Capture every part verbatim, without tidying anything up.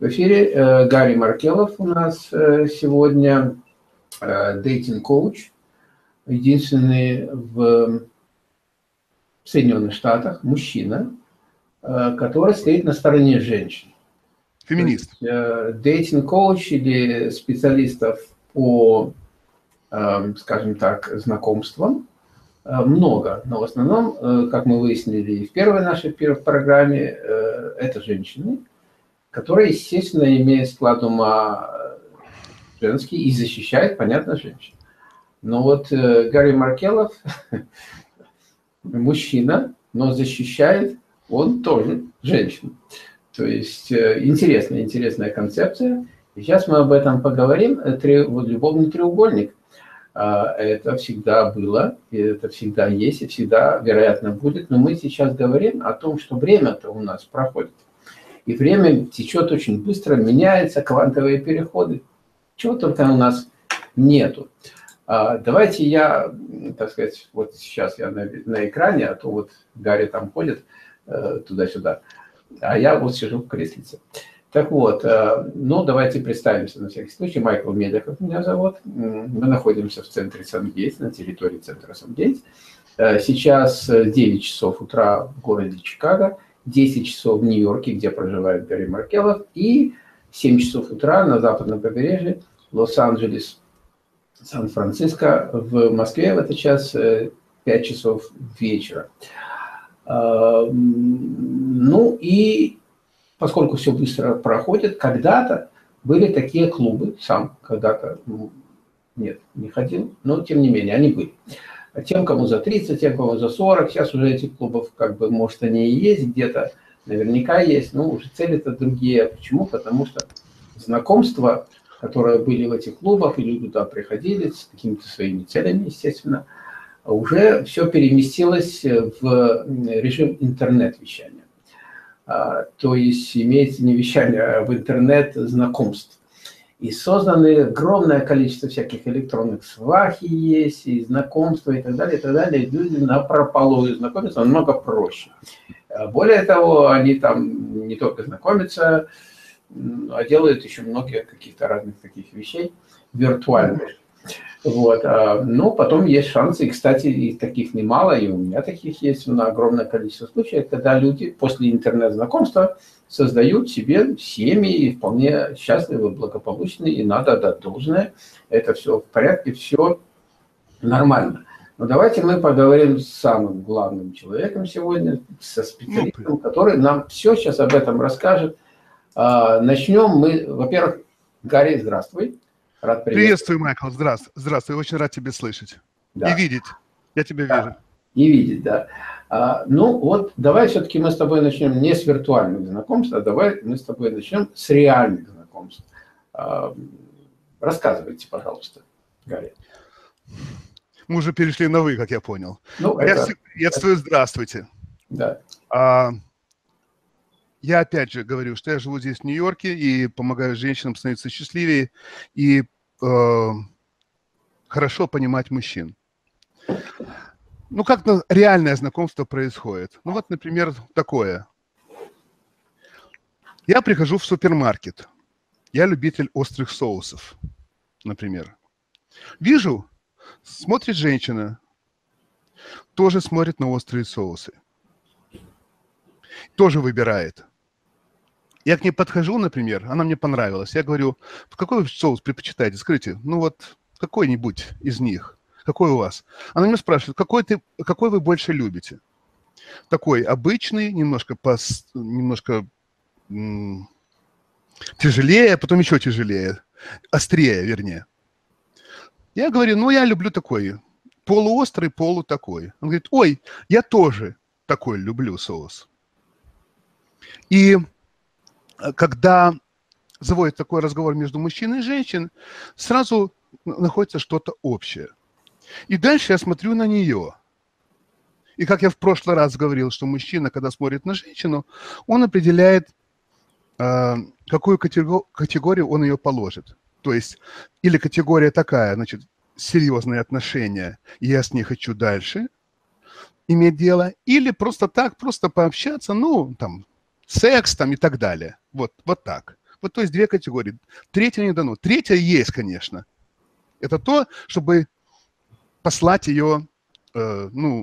эфире э, Гарри Маркелов у нас э, сегодня, э, дейтинг-коуч, единственный в Соединенных Штатах мужчина, э, который стоит на стороне женщин. Феминист. Э, дейтинг-коуч или специалистов по, э, скажем так, знакомствам э, много, но в основном, э, как мы выяснили в первой нашей первой программе, э, это женщины, которые, естественно, имеют склад ума женский и защищают, понятно, женщин. Но вот э, Гарри Маркелов мужчина, но защищает он тоже женщин. То есть э, интересная, интересная концепция. И сейчас мы об этом поговорим. Три, вот, любовный треугольник. Э, это всегда было, и это всегда есть, и всегда, вероятно, будет. Но мы сейчас говорим о том, что время-то у нас проходит. И время течет очень быстро, меняется, квантовые переходы. Чего только у нас нету. А, давайте я, так сказать, вот сейчас я на, на экране, а то вот Гарри там ходит э, туда-сюда, а я вот сижу в креслице. Так вот, э, ну давайте представимся на всякий случай. Майкл Медяков меня зовут. Мы находимся в центре Сан-Гейтс, на территории центра Сан-Гейтс. Э, сейчас девять часов утра в городе Чикаго, десять часов в Нью-Йорке, где проживает Гарри Маркелов, и семь часов утра на западном побережье, Лос-Анджелес, Сан-Франциско. В Москве в этот час пять часов вечера. Ну и поскольку все быстро проходит, когда-то были такие клубы, сам когда-то, ну, нет, не ходил, но тем не менее они были. Тем, кому за тридцать, тем, кому за сорок. Сейчас уже этих клубов, как бы, может, они и есть где-то, наверняка есть, но уже цели-то другие. Почему? Потому что знакомства, которые были в этих клубах, и люди туда приходили с какими-то своими целями, естественно, уже все переместилось в режим интернет-вещания. То есть имеется не вещание, а в интернет-знакомств. И созданы огромное количество всяких электронных свахи есть, и знакомства, и так далее, и так далее. И люди напропалую знакомятся намного проще. Более того, они там не только знакомятся, а делают еще многие каких-то разных таких вещей виртуальных. Вот. Но потом есть шансы, и, кстати, и таких немало, и у меня таких есть на огромное количество случаев, когда люди после интернет-знакомства создают себе семьи и вполне счастливы, благополучные, и надо отдать должное. Это все в порядке, все нормально. Но давайте мы поговорим с самым главным человеком сегодня, со специалистом, который нам все сейчас об этом расскажет. Начнем мы, во-первых, Гарри, здравствуй. Рад приветствую, Майкл, здравствуй. Здравствуй, очень рад тебя слышать. Да. И видеть. Я тебя да. вижу. И видеть, да. А, ну вот, давай все-таки мы с тобой начнем не с виртуальных знакомств, а давай мы с тобой начнем с реальных знакомств. А, рассказывайте, пожалуйста, Гарри. Мы уже перешли на «вы», как я понял. Ну, я это... всех приветствую, здравствуйте. Да. А, я опять же говорю, что я живу здесь, в Нью-Йорке, и помогаю женщинам становиться счастливее и э, хорошо понимать мужчин. Ну, как реальное знакомство происходит? Ну, вот, например, такое. Я прихожу в супермаркет. Я любитель острых соусов, например. Вижу, смотрит женщина, тоже смотрит на острые соусы. Тоже выбирает. Я к ней подхожу, например, она мне понравилась. Я говорю, какой соус предпочитаете? Скажите, ну вот какой-нибудь из них. Какой у вас? Она меня спрашивает, какой, ты, какой вы больше любите? Такой обычный, немножко, пос, немножко м- тяжелее, потом еще тяжелее, острее, вернее. Я говорю, ну я люблю такой, полуострый, полу такой. Он говорит, ой, я тоже такой люблю соус. И когда заводит такой разговор между мужчиной и женщиной, сразу находится что-то общее. И дальше я смотрю на нее. И как я в прошлый раз говорил, что мужчина, когда смотрит на женщину, он определяет, э, какую категорию он ее положит. То есть, или категория такая, значит, серьезные отношения, и я с ней хочу дальше иметь дело, или просто так, просто пообщаться, ну, там, секс там и так далее. Вот, вот так. Вот то есть две категории. Третья не дано. Третья есть, конечно. Это то, чтобы послать ее, э, ну,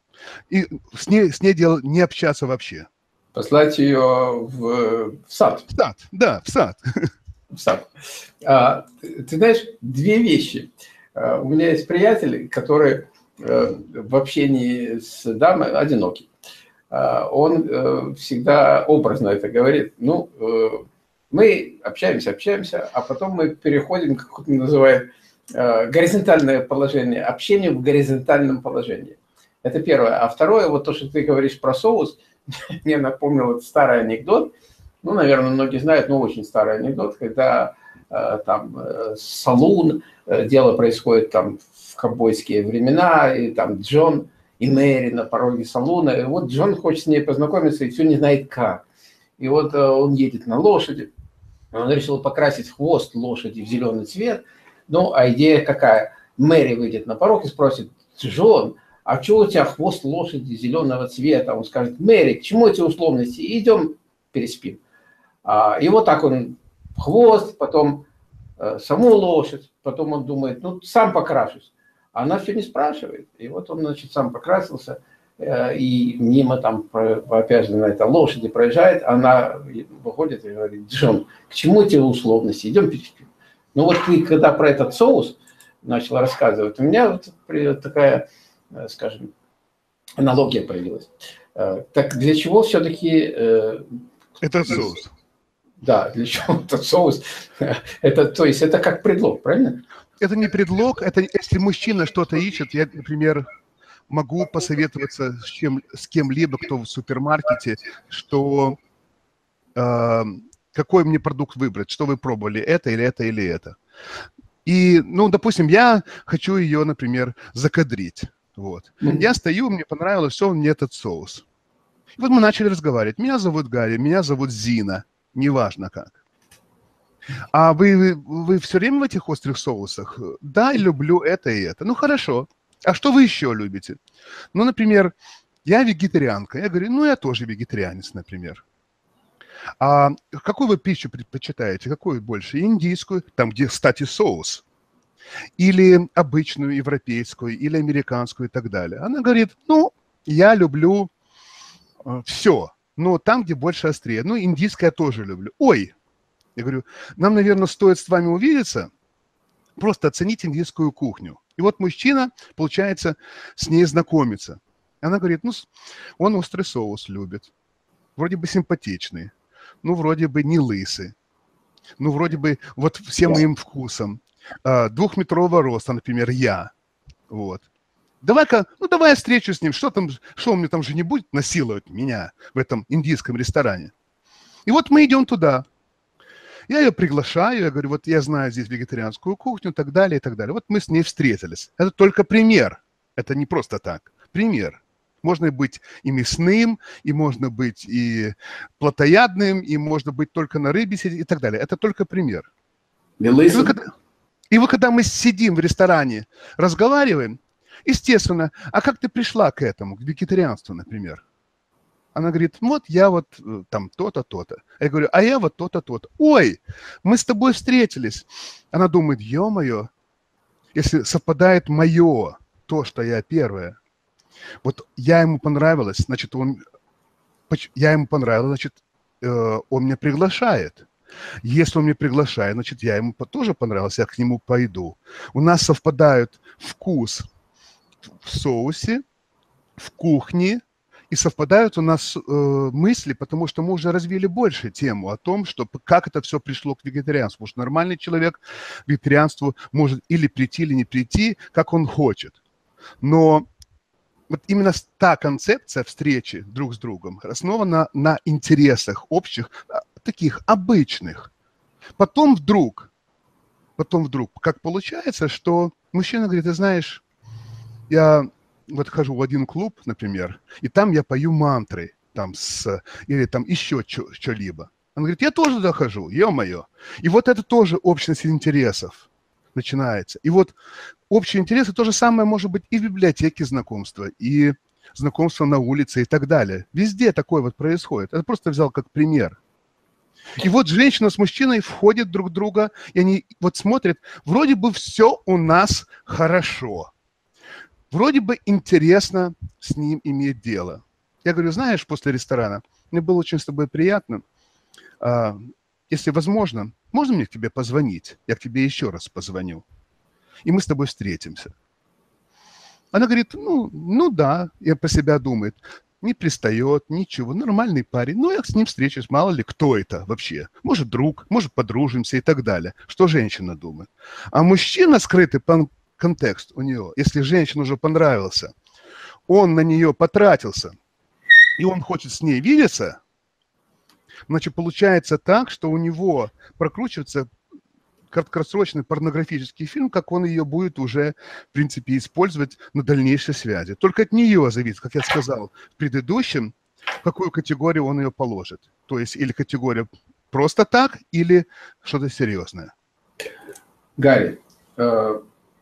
и с ней, с ней дело, не общаться вообще. Послать ее в, в сад. В сад, да, в сад. В сад. А, ты, ты знаешь, две вещи. А, у меня есть приятель, который а, в общении с дамой одинокий. А, он а, всегда образно это говорит. Ну, а, мы общаемся, общаемся, а потом мы переходим, как он называет, а, горизонтальное положение, общение в горизонтальном положении. Это первое. А второе, вот то, что ты говоришь про соус, мне напомнил вот старый анекдот. Ну, наверное, многие знают, но очень старый анекдот, когда э, там э, салун, э, дело происходит там в ковбойские времена, и там Джон и Мэри на пороге салуна, и вот Джон хочет с ней познакомиться и все не знает как. И вот э, он едет на лошади, он решил покрасить хвост лошади в зеленый цвет. Ну, а идея какая? Мэри выйдет на порог и спросит: Джон, а что у тебя хвост лошади зеленого цвета? Он скажет: Мэри, к чему эти условности? Идем переспим. А, и вот так он хвост, потом э, саму лошадь, потом он думает, ну, сам покрашусь. А она все не спрашивает. И вот он, значит, сам покрасился, э, и мимо там, опять же, на этой лошади проезжает, она выходит и говорит: Джон, к чему эти условности? Идем переспим. Ну вот ты, когда про этот соус начал рассказывать, у меня вот такая, скажем, аналогия появилась. Так для чего все-таки... Это соус. Да, для чего этот соус? Это, то есть это как предлог, правильно? Это не предлог, это если мужчина что-то ищет, я, например, могу посоветоваться с, чем, с кем-либо, кто в супермаркете, что э, какой мне продукт выбрать, что вы пробовали, это или это или это. И, ну, допустим, я хочу ее, например, закадрить. Вот. Mm-hmm. Я стою, мне понравилось, все, мне этот соус. И вот мы начали разговаривать. Меня зовут Гарри, меня зовут Зина, неважно как. А вы, вы, вы все время в этих острых соусах? Да, люблю это и это. Ну, хорошо. А что вы еще любите? Ну, например, я вегетарианка. Я говорю, ну, я тоже вегетарианец, например. А какую вы пищу предпочитаете? Какую больше? Индийскую, там, где, кстати, соус? Или обычную, европейскую, или американскую и так далее? Она говорит, ну, я люблю э, все, но там, где больше острее. Ну, индийское я тоже люблю. Ой! Я говорю, нам, наверное, стоит с вами увидеться, просто оценить индийскую кухню. И вот мужчина, получается, с ней знакомится. Она говорит, ну, он острый соус любит. Вроде бы симпатичный. Ну, вроде бы не лысый. Ну, вроде бы вот всем моим вкусом. Двухметрового роста, например, я. Вот. Давай-ка, ну, давай я встречусь с ним. Что там, что он мне там же не будет насиловать меня в этом индийском ресторане? И вот мы идем туда. Я ее приглашаю, я говорю, вот я знаю здесь вегетарианскую кухню и так далее, и так далее. Вот мы с ней встретились. Это только пример. Это не просто так. Пример. Можно быть и мясным, и можно быть и плотоядным, и можно быть только на рыбе сидеть и так далее. Это только пример. И вы, когда, и вы, когда мы сидим в ресторане, разговариваем, естественно, а как ты пришла к этому, к вегетарианству, например? Она говорит, вот я вот там то-то, то-то. Я говорю, а я вот то-то, то-то. Ой, мы с тобой встретились. Она думает, ё-моё, если совпадает мое, то, что я первая. Вот я ему понравилась, значит, он, я ему понравилась, значит, он меня приглашает. Если он меня приглашает, значит, я ему тоже понравился, я к нему пойду. У нас совпадают вкус в соусе, в кухне, и совпадают у нас э, мысли, потому что мы уже развили больше тему о том, что, как это все пришло к вегетарианству. Потому что нормальный человек к вегетарианству может или прийти, или не прийти, как он хочет. Но вот именно та концепция встречи друг с другом основана на интересах общих, таких обычных. Потом вдруг, потом вдруг, как получается, что мужчина говорит, ты знаешь, я... вот хожу в один клуб, например, и там я пою мантры, там с, или там еще что-либо. Он говорит, я тоже туда хожу, ё-моё. И вот это тоже общность интересов начинается. И вот общие интересы то же самое может быть и в библиотеке знакомства, и знакомство на улице и так далее. Везде такое вот происходит. Это просто взял как пример. И вот женщина с мужчиной входят друг в друга, и они вот смотрят, вроде бы все у нас хорошо. Вроде бы интересно с ним иметь дело. Я говорю, знаешь, после ресторана, мне было очень с тобой приятно. А, если возможно, можно мне к тебе позвонить? Я к тебе еще раз позвоню. И мы с тобой встретимся. Она говорит, ну, ну да, я про себя думает. Не пристает, ничего, нормальный парень. Ну, я с ним встречусь, мало ли, кто это вообще. Может, друг, может, подружимся и так далее. Что женщина думает. А мужчина, скрытый контекст у нее, если женщина уже понравился, он на нее потратился, и он хочет с ней видеться, значит, получается так, что у него прокручивается краткосрочный порнографический фильм, как он ее будет уже, в принципе, использовать на дальнейшей связи. Только от нее зависит, как я сказал в предыдущем, в какую категорию он ее положит. То есть или категория просто так, или что-то серьезное. Гарри, э,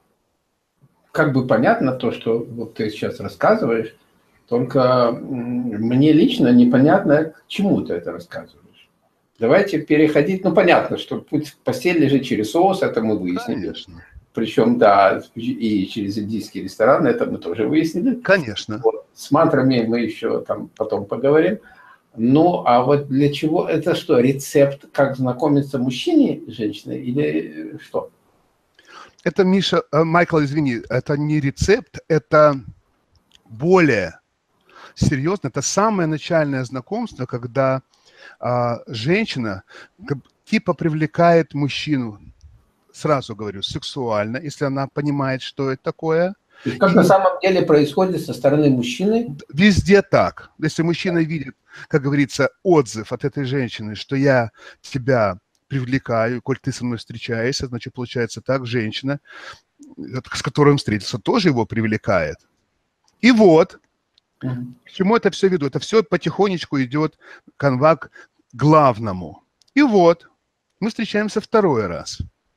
как бы понятно то, что вот ты сейчас рассказываешь, только мне лично непонятно, к чему ты это рассказываешь. Давайте переходить, ну понятно, что путь в постель лежит через соус, это мы выяснили. Конечно. Причем, да, и через индийский ресторан, это мы тоже выяснили. Конечно. Вот. С мантрами мы еще там потом поговорим. Ну, а вот для чего, это что, рецепт, как знакомиться мужчине с женщиной или что? Это, Миша, Майкл, извини, это не рецепт, это более серьезно, это самое начальное знакомство, когда а, женщина типа привлекает мужчину, сразу говорю, сексуально, если она понимает, что это такое. То есть как И на самом деле происходит со стороны мужчины? Везде так. Если мужчина видит, как говорится, отзыв от этой женщины, что я тебя привлекаю, коль ты со мной встречаешься, значит, получается так, женщина, с которой он встретился, тоже его привлекает. И вот, Mm-hmm. к чему это все веду? Это все потихонечку идет канва к главному. И вот, мы встречаемся второй раз.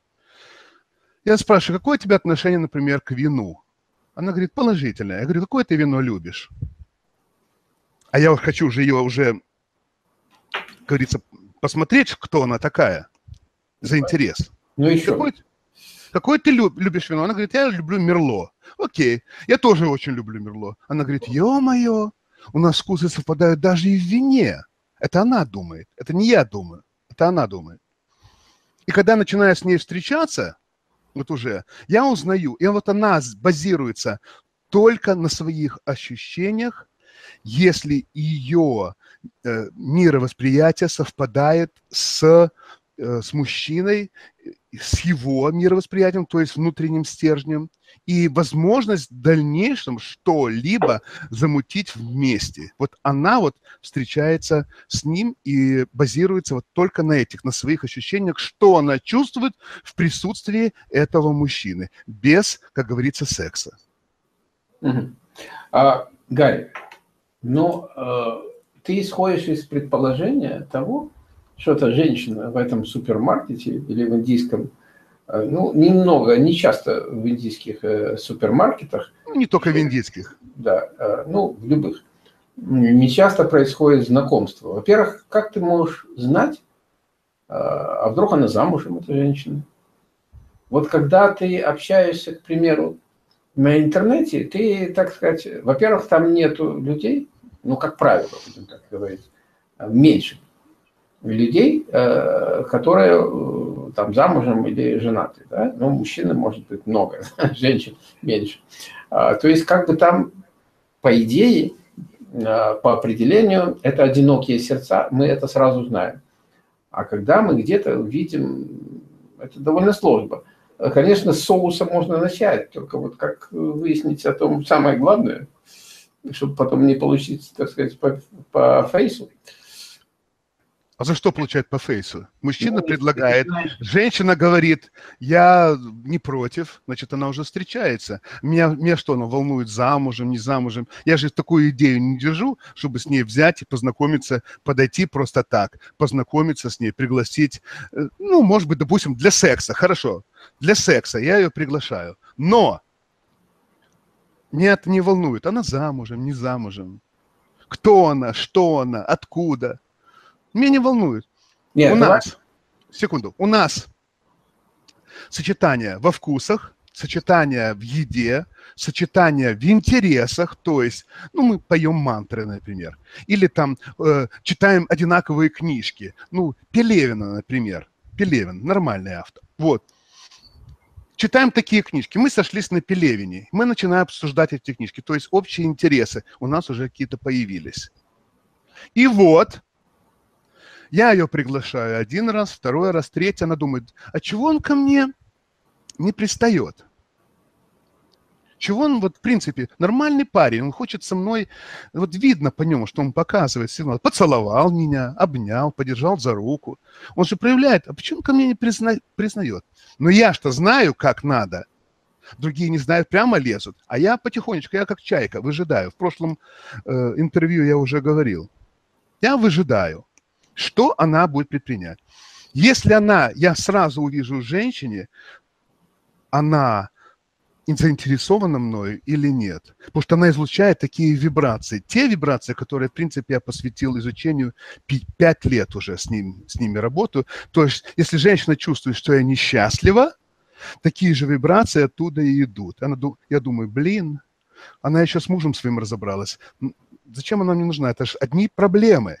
Я спрашиваю, какое у тебя отношение, например, к вину? Она говорит, положительное. Я говорю, какое ты вино любишь? А я хочу уже ее уже, как говорится, посмотреть, кто она такая, за интерес. Ну еще. Какой, какой ты люб, любишь вино? Она говорит, я люблю Мерло. Окей, я тоже очень люблю Мерло. Она говорит, ё-моё, у нас вкусы совпадают даже и в вине. Это она думает, это не я думаю, это она думает. И когда начинаю с ней встречаться, вот уже, я узнаю, и вот она базируется только на своих ощущениях, если ее э, мировосприятие совпадает с, э, с мужчиной, с его мировосприятием, то есть внутренним стержнем, и возможность в дальнейшем что-либо замутить вместе. Вот она вот встречается с ним и базируется вот только на этих, на своих ощущениях, что она чувствует в присутствии этого мужчины, без, как говорится, секса. Угу. А, Гарри, ну, э, ты исходишь из предположения того, что эта женщина в этом супермаркете или в индийском, э, ну, немного, не часто в индийских э, супермаркетах. Не только в индийских. Да, э, ну, в любых. Не часто происходит знакомство. Во-первых, как ты можешь знать, э, а вдруг она замужем, эта женщина? Вот когда ты общаешься, к примеру, на интернете, ты, так сказать, во-первых, там нету людей, ну, как правило, будем так говорить, меньше людей, которые там замужем или женаты, да? Ну, мужчин может быть много, женщин меньше. То есть, как бы там, по идее, по определению, это одинокие сердца, мы это сразу знаем. А когда мы где-то видим, это довольно сложно. Конечно, с соуса можно начать, только вот как выяснить о том самое главное, чтобы потом не получить, так сказать, по, по фейсу. А за что получает по фейсу? Мужчина ну, предлагает, женщина говорит, я не против, значит, она уже встречается. Меня, меня что, она волнует, замужем, не замужем? Я же такую идею не держу, чтобы с ней взять и познакомиться, подойти просто так, познакомиться с ней, пригласить, ну, может быть, допустим, для секса, хорошо, для секса я ее приглашаю. Но меня это не волнует, она замужем, не замужем. Кто она, что она, откуда? Меня не волнует. Нет, у давай. нас, секунду, у нас сочетание во вкусах, сочетание в еде, сочетание в интересах, то есть, ну, мы поем мантры, например, или там э, читаем одинаковые книжки, ну, Пелевина, например, Пелевин, нормальный автор, вот. Читаем такие книжки, мы сошлись на Пелевине, мы начинаем обсуждать эти книжки, то есть общие интересы у нас уже какие-то появились. И вот, я ее приглашаю один раз, второй раз, третий, она думает, а чего он ко мне не пристает? Чего он, вот, в принципе, нормальный парень, он хочет со мной, вот видно по нему, что он показывает сигнал, поцеловал меня, обнял, подержал за руку. Он же проявляет, а почему он ко мне не призна... признает? Но я что знаю, как надо. Другие не знают, прямо лезут. А я потихонечку, я как чайка, выжидаю. В прошлом э, интервью я уже говорил. Я выжидаю, что она будет предпринять. Если она, я сразу увижу в женщине, она заинтересована мною или нет. Потому что она излучает такие вибрации. Те вибрации, которые, в принципе, я посвятил изучению, пять лет уже с, ним, с ними работаю. То есть, если женщина чувствует, что я несчастлива, такие же вибрации оттуда и идут. Она, я думаю, блин, она еще с мужем своим разобралась. Зачем она мне нужна? Это же одни проблемы.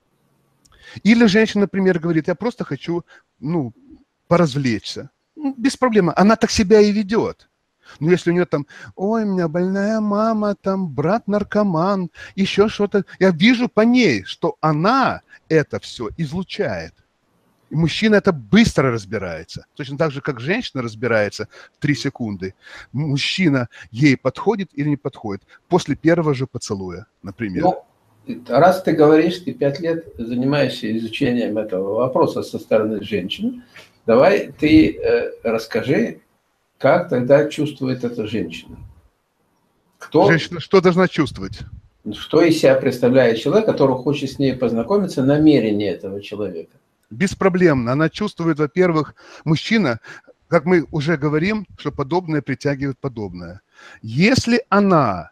Или женщина, например, говорит, я просто хочу, ну, поразвлечься. Ну, без проблем. Она так себя и ведет. Но если у нее там, ой, у меня больная мама, там брат наркоман, еще что-то, я вижу по ней, что она это все излучает. И мужчина это быстро разбирается. Точно так же, как женщина разбирается в три секунды. Мужчина ей подходит или не подходит после первого же поцелуя, например. Ну, раз ты говоришь, ты пять лет занимаешься изучением этого вопроса со стороны женщин, давай ты э, расскажи, как тогда чувствует эта женщина? Кто, женщина что должна чувствовать? Что из себя представляет человек, который хочет с ней познакомиться, намерение этого человека? Беспроблемно. Она чувствует, во-первых, мужчина, как мы уже говорим, что подобное притягивает подобное. Если она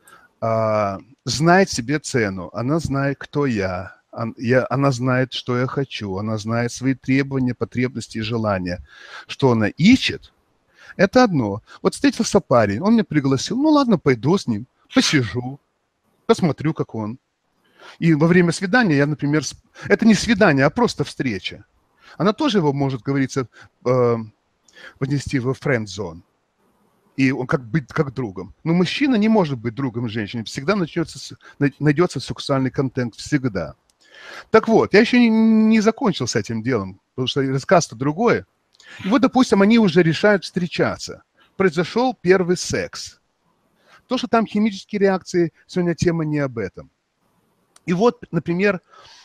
а, знает себе цену, она знает, кто я, я, она знает, что я хочу, она знает свои требования, потребности и желания, что она ищет, это одно. Вот встретился парень, он меня пригласил, ну ладно, пойду с ним, посижу, посмотрю, как он. И во время свидания я, например, это не свидание, а просто встреча. Она тоже его может, говорится, э, поднести во френд-зон. И он как быть как другом. Но мужчина не может быть другом женщине. Всегда начнется, найдется сексуальный контент. Всегда. Так вот, я еще не, не закончил с этим делом, потому что рассказ-то другое. И вот, допустим, они уже решают встречаться. Произошел первый секс. То, что там химические реакции, сегодня тема не об этом. И вот, например,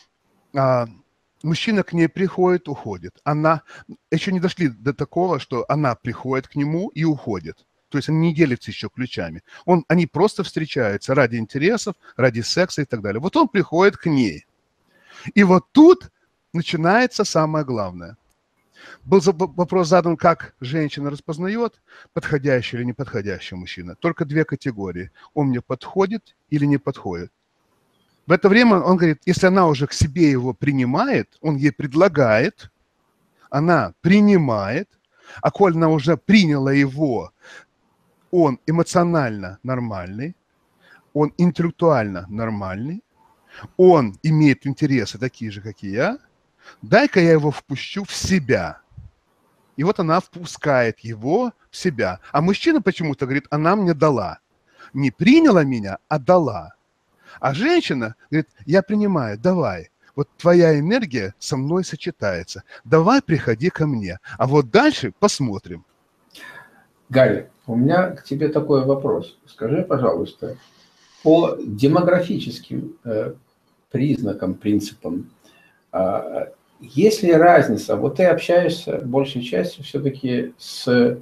мужчина к ней приходит, уходит. Она, еще не дошли до такого, что она приходит к нему и уходит. То есть они не делятся еще ключами. Он, они просто встречаются ради интересов, ради секса и так далее. Вот он приходит к ней. И вот тут начинается самое главное. Был вопрос задан, как женщина распознает, подходящий или неподходящий мужчина. Только две категории. Он мне подходит или не подходит. В это время он говорит, если она уже к себе его принимает, он ей предлагает, она принимает, а коль она уже приняла его, он эмоционально нормальный, он интеллектуально нормальный, он имеет интересы такие же, как и я, дай-ка я его впущу в себя. И вот она впускает его в себя. А мужчина почему-то говорит, она мне дала. Не приняла меня, а дала. А женщина говорит, я принимаю, давай. Вот твоя энергия со мной сочетается. Давай приходи ко мне. А вот дальше посмотрим. Галя, у меня к тебе такой вопрос. Скажи, пожалуйста, по демографическим э, признакам, принципам, э, есть ли разница? Вот ты общаешься большей частью все-таки с,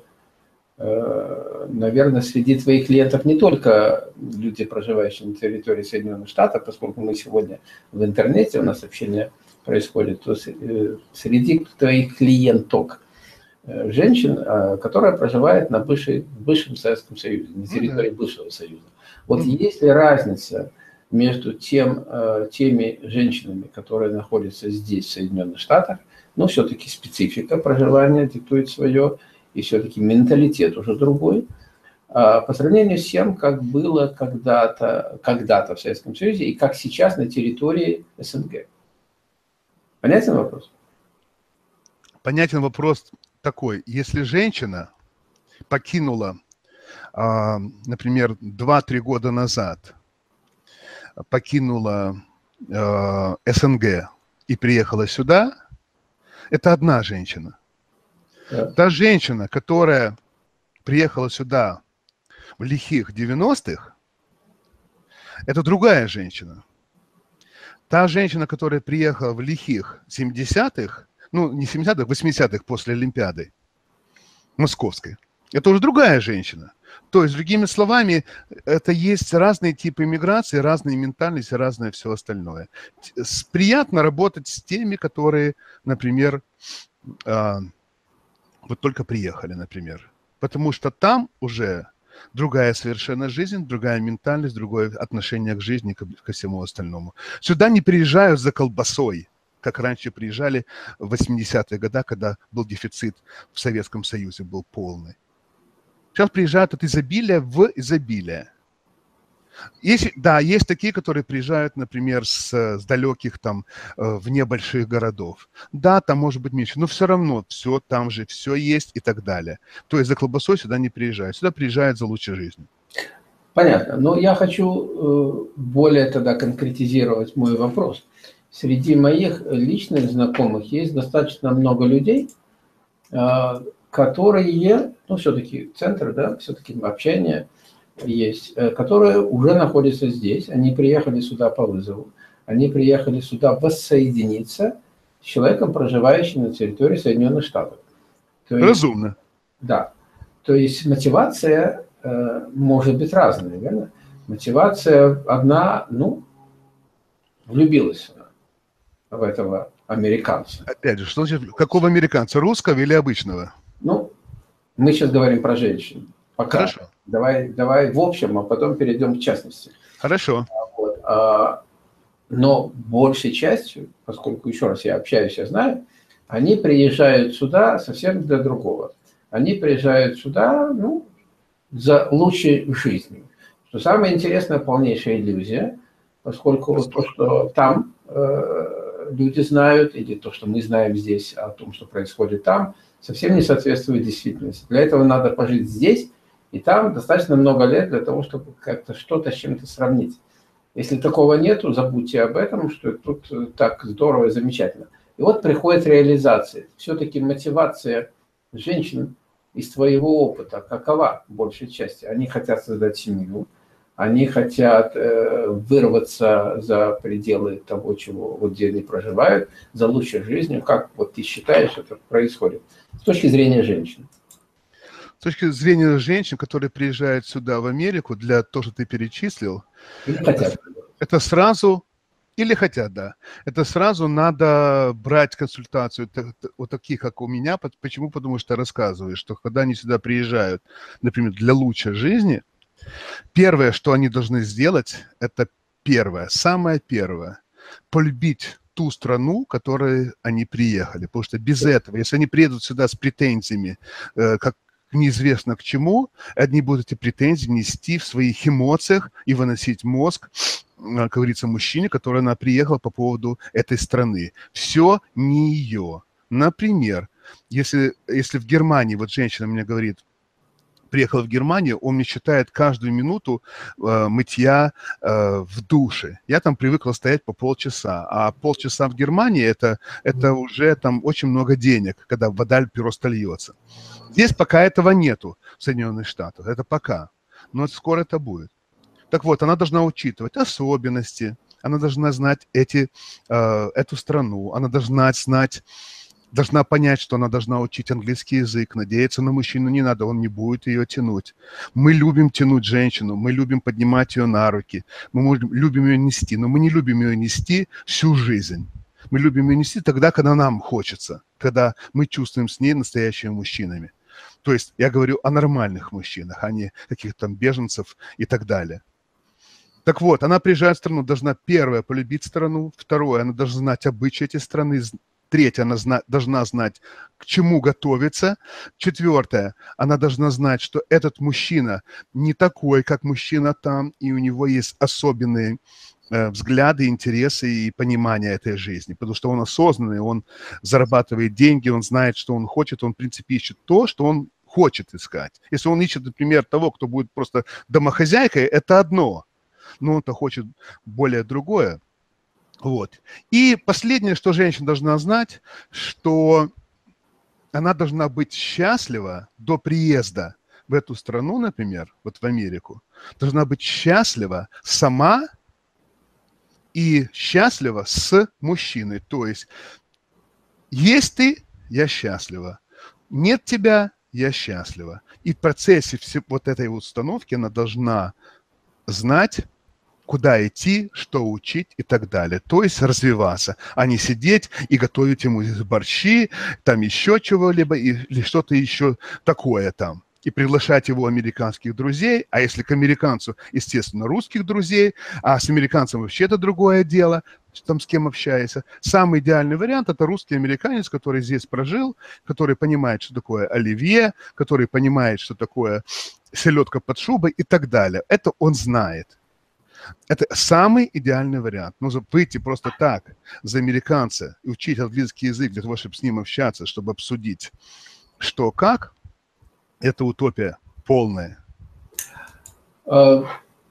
э, наверное, среди твоих клиентов не только люди, проживающие на территории Соединенных Штатов, поскольку мы сегодня в интернете, у нас общение происходит, то э, среди твоих клиенток женщин, которая проживает на бывшей, в бывшем Советском Союзе, на территории бывшего Союза. Вот mm-hmm. есть ли разница между тем, теми женщинами, которые находятся здесь, в Соединенных Штатах, но все-таки специфика проживания диктует свое, и все-таки менталитет уже другой, по сравнению с тем, как было когда-то когда-то в Советском Союзе и как сейчас на территории СНГ. Понятен вопрос? Понятен вопрос такой. Если женщина покинула, например, два-три года назад, покинула СНГ и приехала сюда, это одна женщина. Да. Та женщина, которая приехала сюда в лихих девяностых, это другая женщина. Та женщина, которая приехала в лихих семидесятых, ну, не семидесятых, восьмидесятых после Олимпиады московской, это уже другая женщина. То есть, другими словами, это есть разные типы миграции, разные ментальности, разное все остальное. Приятно работать с теми, которые, например, вот только приехали, например. Потому что там уже другая совершенно жизнь, другая ментальность, другое отношение к жизни, ко, ко всему остальному. Сюда не приезжают за колбасой, как раньше приезжали в восьмидесятые годы, когда был дефицит в Советском Союзе, был полный. Сейчас приезжают от изобилия в изобилие. Есть, да, есть такие, которые приезжают, например, с, с далеких там, вне больших городов. Да, там может быть меньше, но все равно все там же, все есть и так далее. То есть за колбасой сюда не приезжают, сюда приезжают за лучшей жизнью. Понятно, но я хочу более тогда конкретизировать мой вопрос. Среди моих личных знакомых есть достаточно много людей, которые, ну, все-таки центр, да, все-таки общение есть, которые уже находятся здесь, они приехали сюда по вызову, они приехали сюда воссоединиться с человеком, проживающим на территории Соединенных Штатов. То есть, разумно. Да. То есть мотивация э, может быть разная, верно? Мотивация одна, ну, влюбилась в этого американца. Опять же, что значит, какого американца? Русского или обычного? Ну, мы сейчас говорим про женщин. Пока. Хорошо. Давай, давай в общем, а потом перейдем к частности. Хорошо. Вот. А, но большей частью, поскольку, еще раз, я общаюсь, я знаю, они приезжают сюда совсем для другого. Они приезжают сюда, ну, за лучшей жизнью. Что самое интересное, полнейшая иллюзия, поскольку то, что там э, люди знают, или то, что мы знаем здесь о том, что происходит там, совсем не соответствует действительности. Для этого надо пожить здесь, и там достаточно много лет для того, чтобы как-то что-то с чем-то сравнить. Если такого нету, забудьте об этом, что тут так здорово и замечательно. И вот приходит реализация. Все-таки мотивация женщин из твоего опыта какова в большей части? Они хотят создать семью, они хотят э, вырваться за пределы того, чего, вот, где они проживают, за лучшей жизнью. Как вот ты считаешь, это происходит с точки зрения женщин? С точки зрения женщин, которые приезжают сюда, в Америку, для того, что ты перечислил, это, это сразу, или хотят, да, это сразу надо брать консультацию у таких, как у меня. Почему? Потому что рассказываю, что когда они сюда приезжают, например, для лучшей жизни, первое, что они должны сделать, это первое, самое первое, полюбить ту страну, в которой они приехали. Потому что без этого, если они приедут сюда с претензиями, как неизвестно к чему, они будут эти претензии нести в своих эмоциях и выносить мозг, как говорится, мужчине, который она приехала по поводу этой страны. Все не ее. Например, если, если в Германии, вот женщина мне говорит, приехала в Германию, он мне считает каждую минуту э, мытья э, в душе. Я там привыкла стоять по полчаса, а полчаса в Германии это, это уже там очень много денег, когда вода просто льется. Здесь пока этого нету в Соединенных Штатах, это пока, но скоро это будет. Так вот, она должна учитывать особенности, она должна знать эти, э, эту страну, она должна знать, должна понять, что она должна учить английский язык, надеяться на мужчину не надо, он не будет ее тянуть. Мы любим тянуть женщину, мы любим поднимать ее на руки, мы любим ее нести, но мы не любим ее нести всю жизнь. Мы любим ее нести тогда, когда нам хочется, когда мы чувствуем с ней настоящими мужчинами. То есть я говорю о нормальных мужчинах, а не каких-то там беженцев и так далее. Так вот, она приезжает в страну, должна, первое, полюбить страну, второе, она должна знать обычаи этой страны, третье, она зна- должна знать, к чему готовиться, четвертое, она должна знать, что этот мужчина не такой, как мужчина там, и у него есть особенные э, взгляды, интересы и понимание этой жизни, потому что он осознанный, он зарабатывает деньги, он знает, что он хочет, он, в принципе, ищет то, что он хочет искать. Если он ищет, например, того, кто будет просто домохозяйкой, это одно, но он-то хочет более другое. Вот. И последнее, что женщина должна знать, что она должна быть счастлива до приезда в эту страну, например, вот в Америку, должна быть счастлива сама и счастлива с мужчиной. То есть есть ты, я счастлива. Нет тебя, я счастлива. И в процессе все, вот этой установки она должна знать, куда идти, что учить и так далее. То есть развиваться, а не сидеть и готовить ему борщи, там еще чего-либо или что-то еще такое там. И приглашать его американских друзей, а если к американцу, естественно, русских друзей, а с американцем вообще это другое дело, там с кем общаешься. Самый идеальный вариант – это русский американец, который здесь прожил, который понимает, что такое оливье, который понимает, что такое селедка под шубой и так далее. Это он знает. Это самый идеальный вариант. Нужно выйти просто так за американца и учить английский язык для того, чтобы с ним общаться, чтобы обсудить, что как. Это утопия полная. А,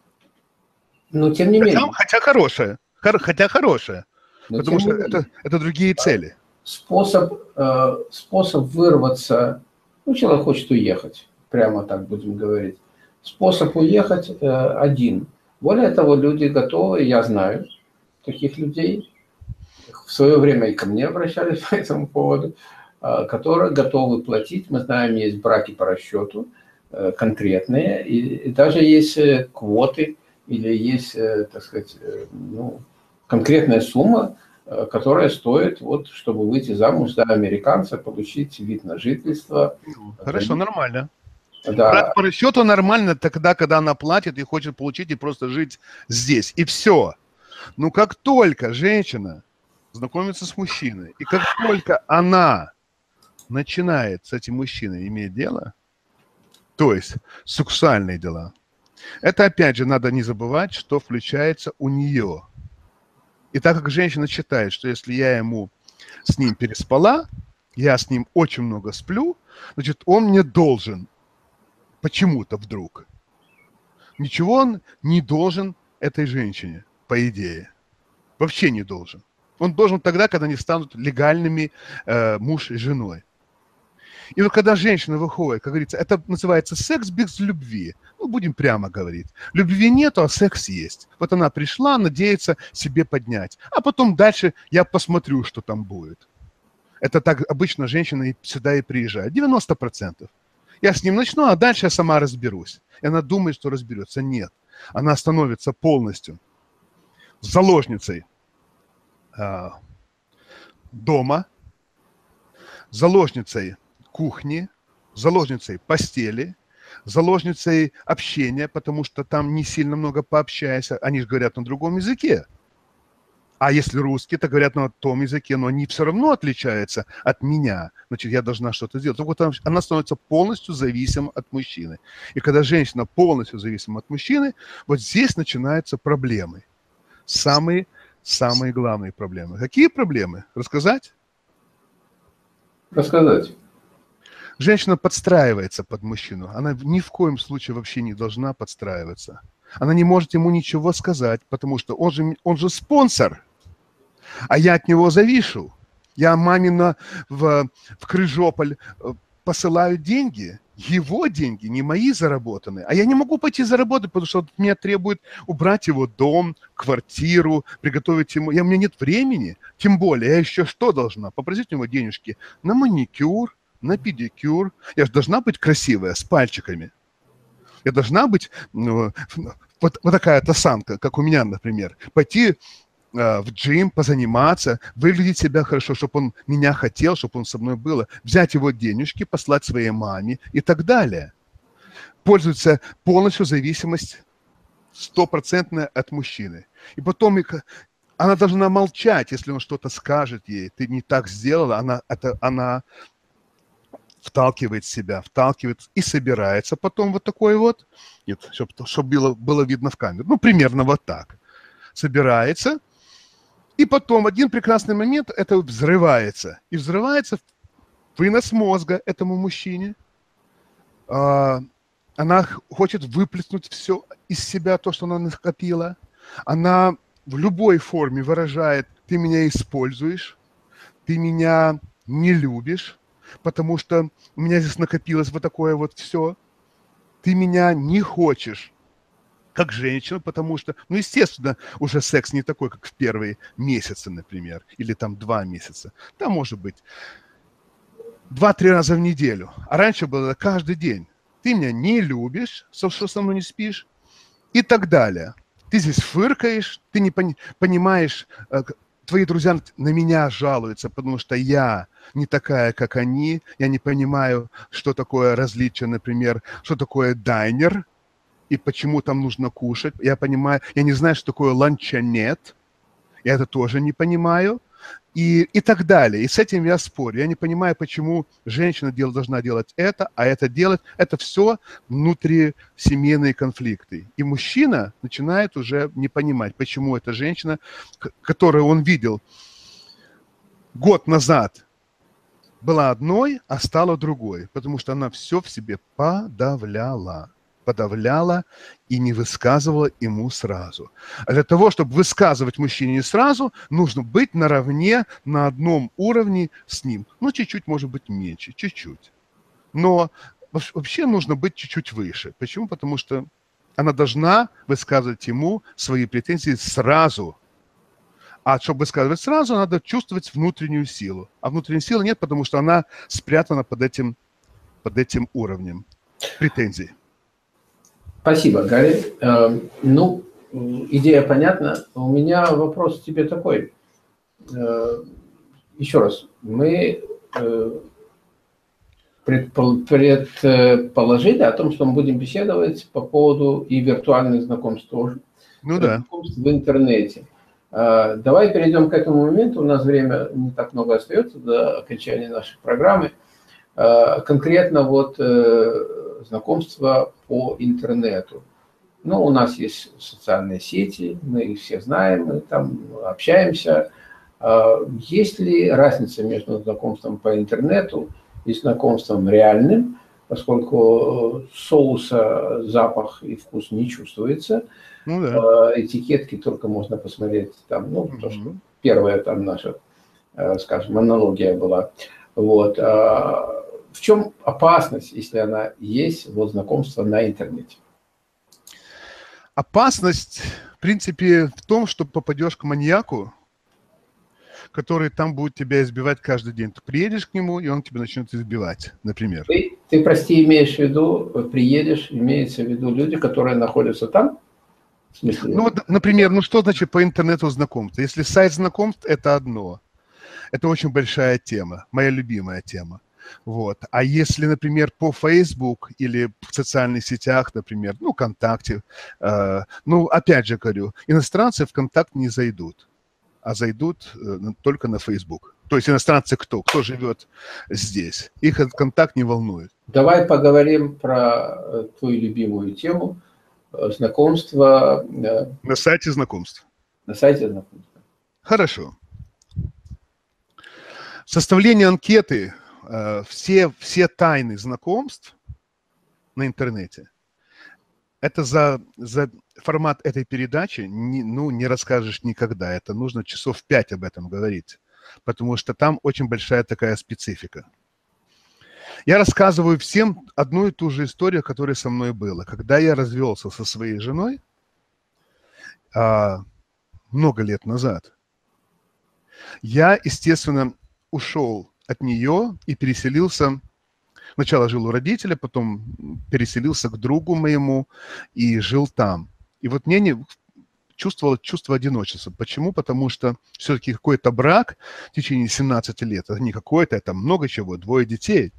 но тем не хотя, менее. Хотя хорошая. Хотя хорошая. Потому что это, это другие цели. Способ, способ вырваться, ну, человек хочет уехать, прямо так будем говорить. Способ уехать один. Более того, люди готовы, я знаю таких людей, в свое время и ко мне обращались по этому поводу, которые готовы платить. Мы знаем, есть браки по расчету конкретные, и, и даже есть квоты, или есть, так сказать, ну, конкретная сумма, которая стоит, вот, чтобы выйти замуж за американца, получить вид на жительство. Хорошо, нормально. Да. Брак по расчету нормально тогда, когда она платит и хочет получить и просто жить здесь. И все. Но как только женщина знакомится с мужчиной, и как только она начинает с этим мужчиной иметь дело, то есть сексуальные дела, это опять же надо не забывать, что включается у нее. И так как женщина считает, что если я ему с ним переспала, я с ним очень много сплю, значит, он мне должен почему-то вдруг. Ничего он не должен этой женщине, по идее. Вообще не должен. Он должен тогда, когда они станут легальными э, муж и женой. И вот когда женщина выходит, как говорится, это называется секс без любви. Ну, будем прямо говорить. Любви нету, а секс есть. Вот она пришла, надеется себе поднять. А потом дальше я посмотрю, что там будет. Это так обычно женщина сюда и приезжает. девяносто процентов. Я с ним начну, а дальше я сама разберусь. И она думает, что разберется. Нет. Она становится полностью заложницей э, дома, заложницей кухни, заложницей постели, заложницей общения, потому что там не сильно много пообщаешься. Они же говорят на другом языке. А если русские, то говорят на том языке, но они все равно отличаются от меня. Значит, я должна что-то сделать. Так вот она становится полностью зависима от мужчины. И когда женщина полностью зависима от мужчины, вот здесь начинаются проблемы. Самые, самые главные проблемы. Какие проблемы? Рассказать? Рассказать. Женщина подстраивается под мужчину. Она ни в коем случае вообще не должна подстраиваться. Она не может ему ничего сказать, потому что он же, он же спонсор. А я от него завишу. Я мамина в, в Крыжополь посылаю деньги, его деньги, не мои заработанные. А я не могу пойти заработать, потому что от меня требует убрать его дом, квартиру, приготовить ему. Я, у меня нет времени. Тем более, я еще что должна? Попросить у него денежки на маникюр, на педикюр. Я же должна быть красивая, с пальчиками. Я должна быть ну, вот, вот такая-то осанка, как у меня, например. Пойти в джим, позаниматься, выглядеть себя хорошо, чтобы он меня хотел, чтобы он со мной был, взять его денежки, послать своей маме и так далее. Пользуется полностью зависимость стопроцентное от мужчины. И потом она должна молчать, если он что-то скажет ей. Ты не так сделала, она, это, она вталкивает себя, вталкивает и собирается потом вот такой вот, нет, чтобы, чтобы было, было видно в камеру, ну, примерно вот так. Собирается, и потом в один прекрасный момент это взрывается. И взрывается вынос мозга этому мужчине. Она хочет выплеснуть все из себя, то, что она накопила. Она в любой форме выражает: ты меня используешь, ты меня не любишь, потому что у меня здесь накопилось вот такое вот все. Ты меня не хочешь как женщину, потому что, ну, естественно, уже секс не такой, как в первые месяцы, например, или там два месяца. Там может быть два-три раза в неделю. А раньше было каждый день. Ты меня не любишь, что со мной не спишь, и так далее. Ты здесь фыркаешь, ты не пони- понимаешь, э, твои друзья на меня жалуются, потому что я не такая, как они, я не понимаю, что такое различие, например, что такое дайнер, и почему там нужно кушать. Я понимаю, я не знаю, что такое ланчонет, я это тоже не понимаю. И, и так далее. И с этим я спорю. Я не понимаю, почему женщина дел, должна делать это, а это делать. Это все внутрисемейные конфликты. И мужчина начинает уже не понимать, почему эта женщина, которую он видел год назад, была одной, а стала другой. Потому что она все в себе подавляла. подавляла и не высказывала ему сразу. А для того, чтобы высказывать мужчине не сразу, нужно быть наравне, на одном уровне с ним. Ну, чуть-чуть, может быть, меньше, чуть-чуть. Но вообще нужно быть чуть-чуть выше. Почему? Потому что она должна высказывать ему свои претензии сразу. А чтобы высказывать сразу, надо чувствовать внутреннюю силу. А внутренней силы нет, потому что она спрятана под этим, под этим уровнем претензий. Спасибо, Гарри. Ну, идея понятна. У меня вопрос тебе такой. Еще раз, мы предположили о том, что мы будем беседовать по поводу и виртуальных знакомств тоже. Ну да. Знакомств в интернете. Давай перейдем к этому моменту. У нас время не так много остается до окончания нашей программы. Конкретно вот знакомства по интернету. Ну, у нас есть социальные сети, мы их все знаем, мы там общаемся. Есть ли разница между знакомством по интернету и знакомством реальным, поскольку соуса, запах и вкус не чувствуется? Ну, да. Этикетки только можно посмотреть там, ну, mm-hmm. то, что первая там наша, скажем, аналогия была. Вот. В чем опасность, если она есть, вот знакомство на интернете? Опасность, в принципе, в том, что попадешь к маньяку, который там будет тебя избивать каждый день. Ты приедешь к нему, и он тебя начнет избивать, например. Ты, ты, прости, имеешь в виду, приедешь, имеется в виду люди, которые находятся там? В смысле? Ну, вот, например, ну что значит по интернету знакомство? Если сайт знакомств, это одно. Это очень большая тема, моя любимая тема. Вот. А если, например, по Facebook или в социальных сетях, например, ну, ВКонтакте, э, ну, опять же говорю, иностранцы в ВКонтакт не зайдут, а зайдут э, только на Facebook. То есть иностранцы кто? Кто живет здесь? Их этот ВКонтакт не волнует. Давай поговорим про твою любимую тему знакомства. На сайте знакомств. На сайте знакомств. Хорошо. Составление анкеты. Все, все тайны знакомств на интернете, это за, за формат этой передачи не, ну, не расскажешь никогда. Это нужно часов пять об этом говорить, потому что там очень большая такая специфика. Я рассказываю всем одну и ту же историю, которая со мной была. Когда я развелся со своей женой а, много лет назад, я, естественно, ушел от нее и переселился. Сначала жил у родителя, потом переселился к другу моему и жил там. И вот мне не чувствовал чувство одиночества. Почему? Потому что все-таки какой-то брак в течение семнадцати лет, а не какой-то, это много чего, двое детей,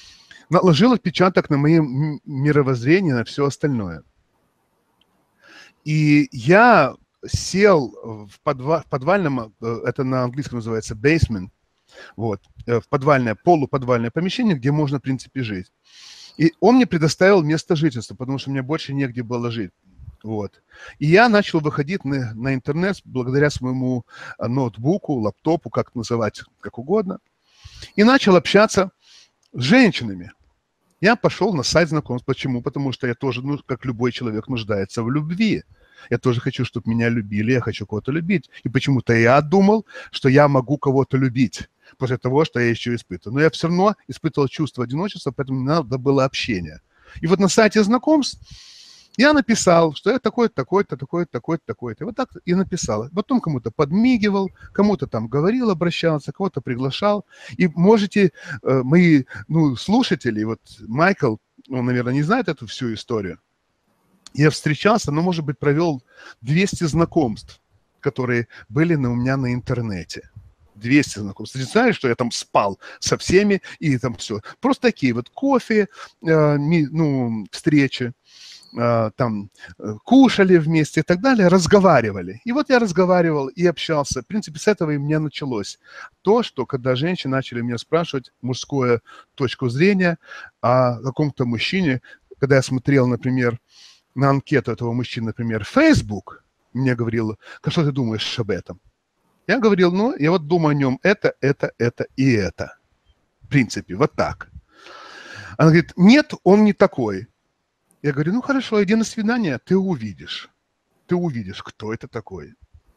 наложил отпечаток на мое мировоззрение, на все остальное. И я сел в, подва в подвальном, это на английском называется basement, вот, в подвальное, полуподвальное помещение, где можно, в принципе, жить. И он мне предоставил место жительства, потому что мне больше негде было жить. Вот. И я начал выходить на, на интернет благодаря своему ноутбуку, лаптопу, как называть, как угодно. И начал общаться с женщинами. Я пошел на сайт знакомств. Почему? Потому что я тоже, ну, как любой человек, нуждается в любви. Я тоже хочу, чтобы меня любили, я хочу кого-то любить. И почему-то я думал, что я могу кого-то любить после того, что я еще испытываю. Но я все равно испытывал чувство одиночества, поэтому мне надо было общение. И вот на сайте знакомств я написал, что я такой-то, такой-то, такой-то, такой-то, такой-то. И вот так и написал. Потом кому-то подмигивал, кому-то там говорил, обращался, кого-то приглашал. И можете, э, мои ну, слушатели, вот Майкл, он, наверное, не знает эту всю историю. Я встречался, ну, может быть, провел двести знакомств, которые были на, у меня на интернете. двести знакомств. Ты знаешь, что я там спал со всеми и там все. Просто такие вот кофе, э, ми, ну, встречи, э, там э, кушали вместе и так далее, разговаривали. И вот я разговаривал и общался. В принципе, с этого и у меня началось. То, что когда женщины начали меня спрашивать мужскую точку зрения о каком-то мужчине, когда я смотрел, например, на анкету этого мужчины, например, Facebook, мне говорил, что ты думаешь об этом? Я говорил, ну, я вот думаю о нем это, это, это и это. В принципе, вот так. Она говорит, нет, он не такой. Я говорю, ну, хорошо, иди на свидание, ты увидишь. Ты увидишь, кто это такой.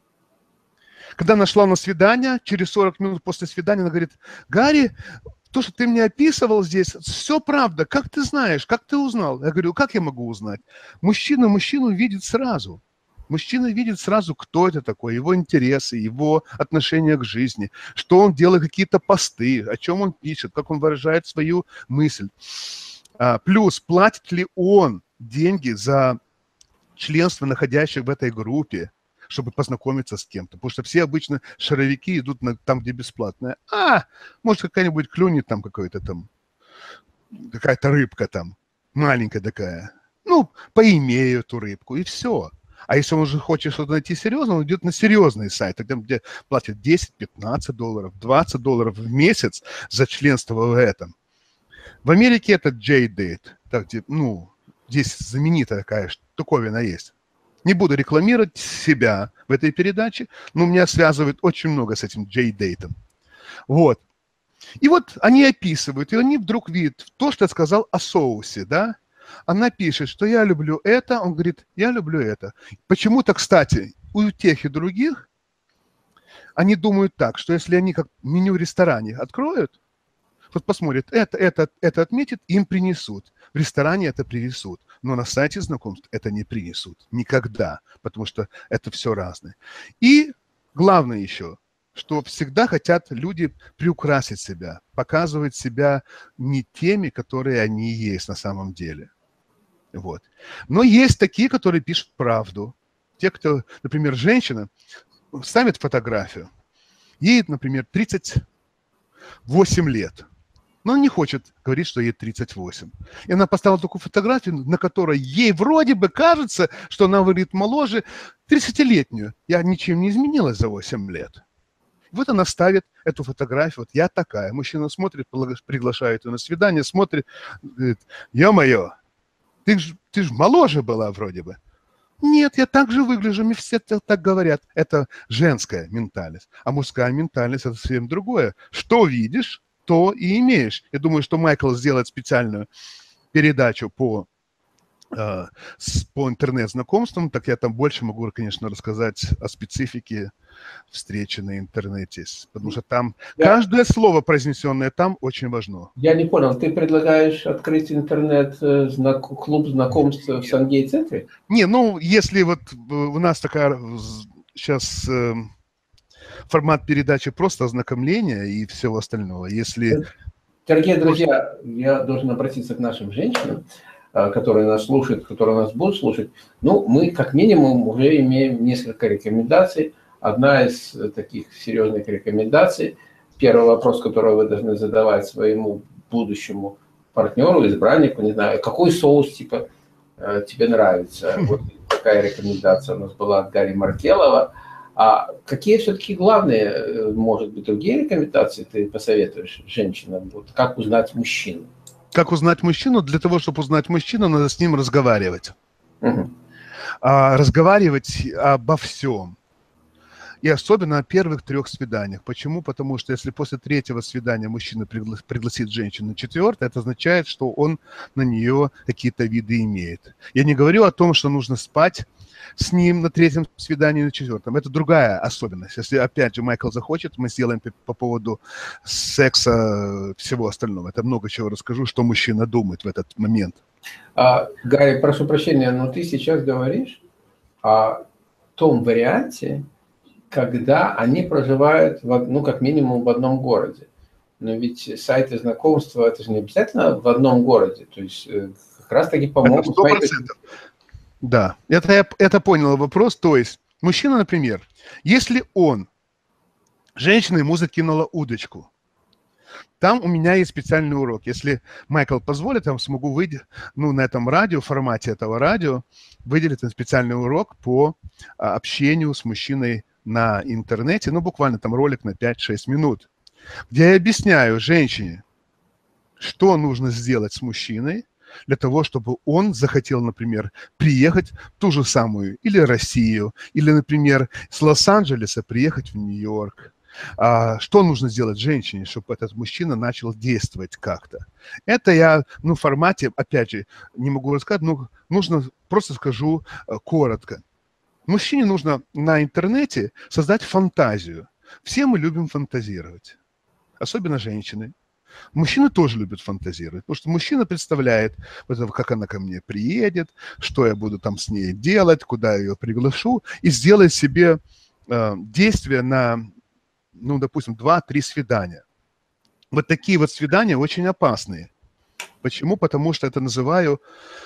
Когда она шла на свидание, через сорок минут после свидания, она говорит, Гарри, то, что ты мне описывал здесь, все правда. Как ты знаешь, как ты узнал? Я говорю, как я могу узнать? Мужчина мужчину видит сразу. Мужчина видит сразу, кто это такой, его интересы, его отношение к жизни, что он делает, какие-то посты, о чем он пишет, как он выражает свою мысль. А, плюс, платит ли он деньги за членство находящих в этой группе, чтобы познакомиться с кем-то. Потому что все обычно шаровики идут на, там, где бесплатно. А, может, какая-нибудь клюнет там какой-то там, какая-то рыбка там, маленькая такая. Ну, поимею эту рыбку, и все. А если он уже хочет что-то найти серьезно, он идет на серьезные сайты, где платят десять-пятнадцать долларов, двадцать долларов в месяц за членство в этом. В Америке это J-Date. Так, ну, здесь знаменитая такая штуковина есть. Не буду рекламировать себя в этой передаче, но меня связывает очень много с этим J-Date. Вот. И вот они описывают, и они вдруг видят то, что я сказал о соусе, да? Она пишет, что я люблю это, он говорит, я люблю это. Почему-то, кстати, у тех и других они думают так, что если они как меню в ресторане откроют, вот посмотрят, это, это, это отметят, им принесут. В ресторане это принесут, но на сайте знакомств это не принесут. Никогда, потому что это все разное. И главное еще, что всегда хотят люди приукрасить себя, показывать себя не теми, которые они есть на самом деле. Вот. Но есть такие, которые пишут правду. Те, кто, например, женщина ставит фотографию, ей, например, тридцать восемь лет, но она не хочет говорить, что ей тридцать восемь. И она поставила такую фотографию, на которой ей вроде бы кажется, что она выглядит моложе тридцатилетнюю. Я ничем не изменилась за восемь лет. Вот она ставит эту фотографию, вот я такая. Мужчина смотрит, приглашает ее на свидание, смотрит, говорит, ё-моё, ты ж, ты ж моложе была вроде бы. Нет, я так же выгляжу, мне все так говорят. Это женская ментальность. А мужская ментальность – это совсем другое. Что видишь, то и имеешь. Я думаю, что Майкл сделает специальную передачу по, э, с, по интернет-знакомствам, так я там больше могу, конечно, рассказать о специфике встречи на интернете, потому что там я, каждое слово, произнесенное там, очень важно. Я не понял, ты предлагаешь открыть интернет-клуб знакомств в Сангей-центре? Не, ну, если вот у нас такая сейчас э, формат передачи просто ознакомления и всего остального, если... Дорогие друзья, я должен обратиться к нашим женщинам, которые нас слушают, которые нас будут слушать. Ну, мы как минимум уже имеем несколько рекомендаций. Одна из таких серьезных рекомендаций, первый вопрос, который вы должны задавать своему будущему партнеру, избраннику, не знаю, какой соус типа тебе нравится. Вот такая рекомендация у нас была от Гарри Маркелова. А какие все-таки главные, может быть, другие рекомендации ты посоветуешь женщинам? Вот как узнать мужчину? Как узнать мужчину? Для того, чтобы узнать мужчину, надо с ним разговаривать. Угу. А, разговаривать обо всем. И особенно о первых трех свиданиях. Почему? Потому что если после третьего свидания мужчина пригла- пригласит женщину на четвертое, это означает, что он на нее какие-то виды имеет. Я не говорю о том, что нужно спать с ним на третьем свидании, на четвертом. Это другая особенность. Если, опять же, Майкл захочет, мы сделаем по, по поводу секса, всего остального. Это много чего расскажу, что мужчина думает в этот момент. А, Гарри, прошу прощения, но ты сейчас говоришь о том варианте, когда они проживают, в, ну, как минимум в одном городе. Но ведь сайты знакомства, это же не обязательно в одном городе. То есть как раз-таки помогут... сто процентов. Да, это я это понял вопрос. То есть мужчина, например, если он, женщина ему закинула удочку, там у меня есть специальный урок. Если Майкл позволит, я смогу выйти, ну, на этом радио, в формате этого радио, выделить специальный урок по а, общению с мужчиной на интернете, ну, буквально там ролик на пять-шесть минут, где я объясняю женщине, что нужно сделать с мужчиной для того, чтобы он захотел, например, приехать в ту же самую или Россию, или, например, с Лос-Анджелеса приехать в Нью-Йорк. А, что нужно сделать женщине, чтобы этот мужчина начал действовать как-то? Это я, ну, в формате, опять же, не могу рассказать, но нужно, просто скажу а, коротко. Мужчине нужно на интернете создать фантазию. Все мы любим фантазировать, особенно женщины. Мужчины тоже любят фантазировать, потому что мужчина представляет, как она ко мне приедет, что я буду там с ней делать, куда я ее приглашу, и сделает себе э, действия на, ну, допустим, два-три свидания. Вот такие вот свидания очень опасные. Почему? Потому что это называю,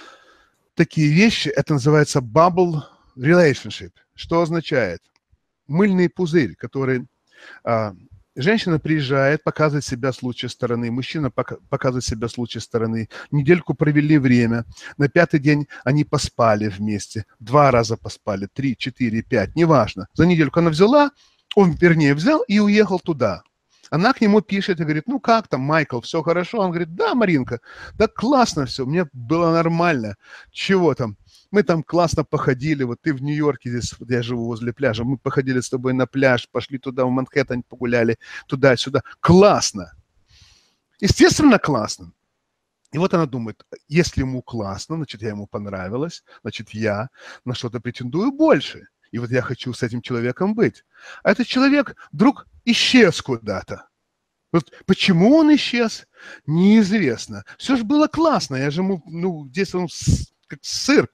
такие вещи, это называется bubble relationship. Что означает? Мыльный пузырь, который... Э, Женщина приезжает, показывает себя с лучшей стороны, мужчина показывает себя с лучшей стороны. Недельку провели время, на пятый день они поспали вместе, два раза поспали, три, четыре, пять, неважно. За недельку она взяла, он, вернее, взял и уехал туда. Она к нему пишет и говорит, ну как там, Майкл, все хорошо? Он говорит, да, Маринка, да классно все, мне было нормально. Чего там? Мы там классно походили, вот ты в Нью-Йорке, здесь я живу возле пляжа, мы походили с тобой на пляж, пошли туда, в Манхэттен погуляли, туда-сюда. Классно. Естественно, классно. И вот она думает, если ему классно, значит, я ему понравилась, значит, я на что-то претендую больше. И вот я хочу с этим человеком быть. А этот человек вдруг исчез куда-то. Вот почему он исчез, неизвестно. Все же было классно. Я же ему, ну, здесь он как сыр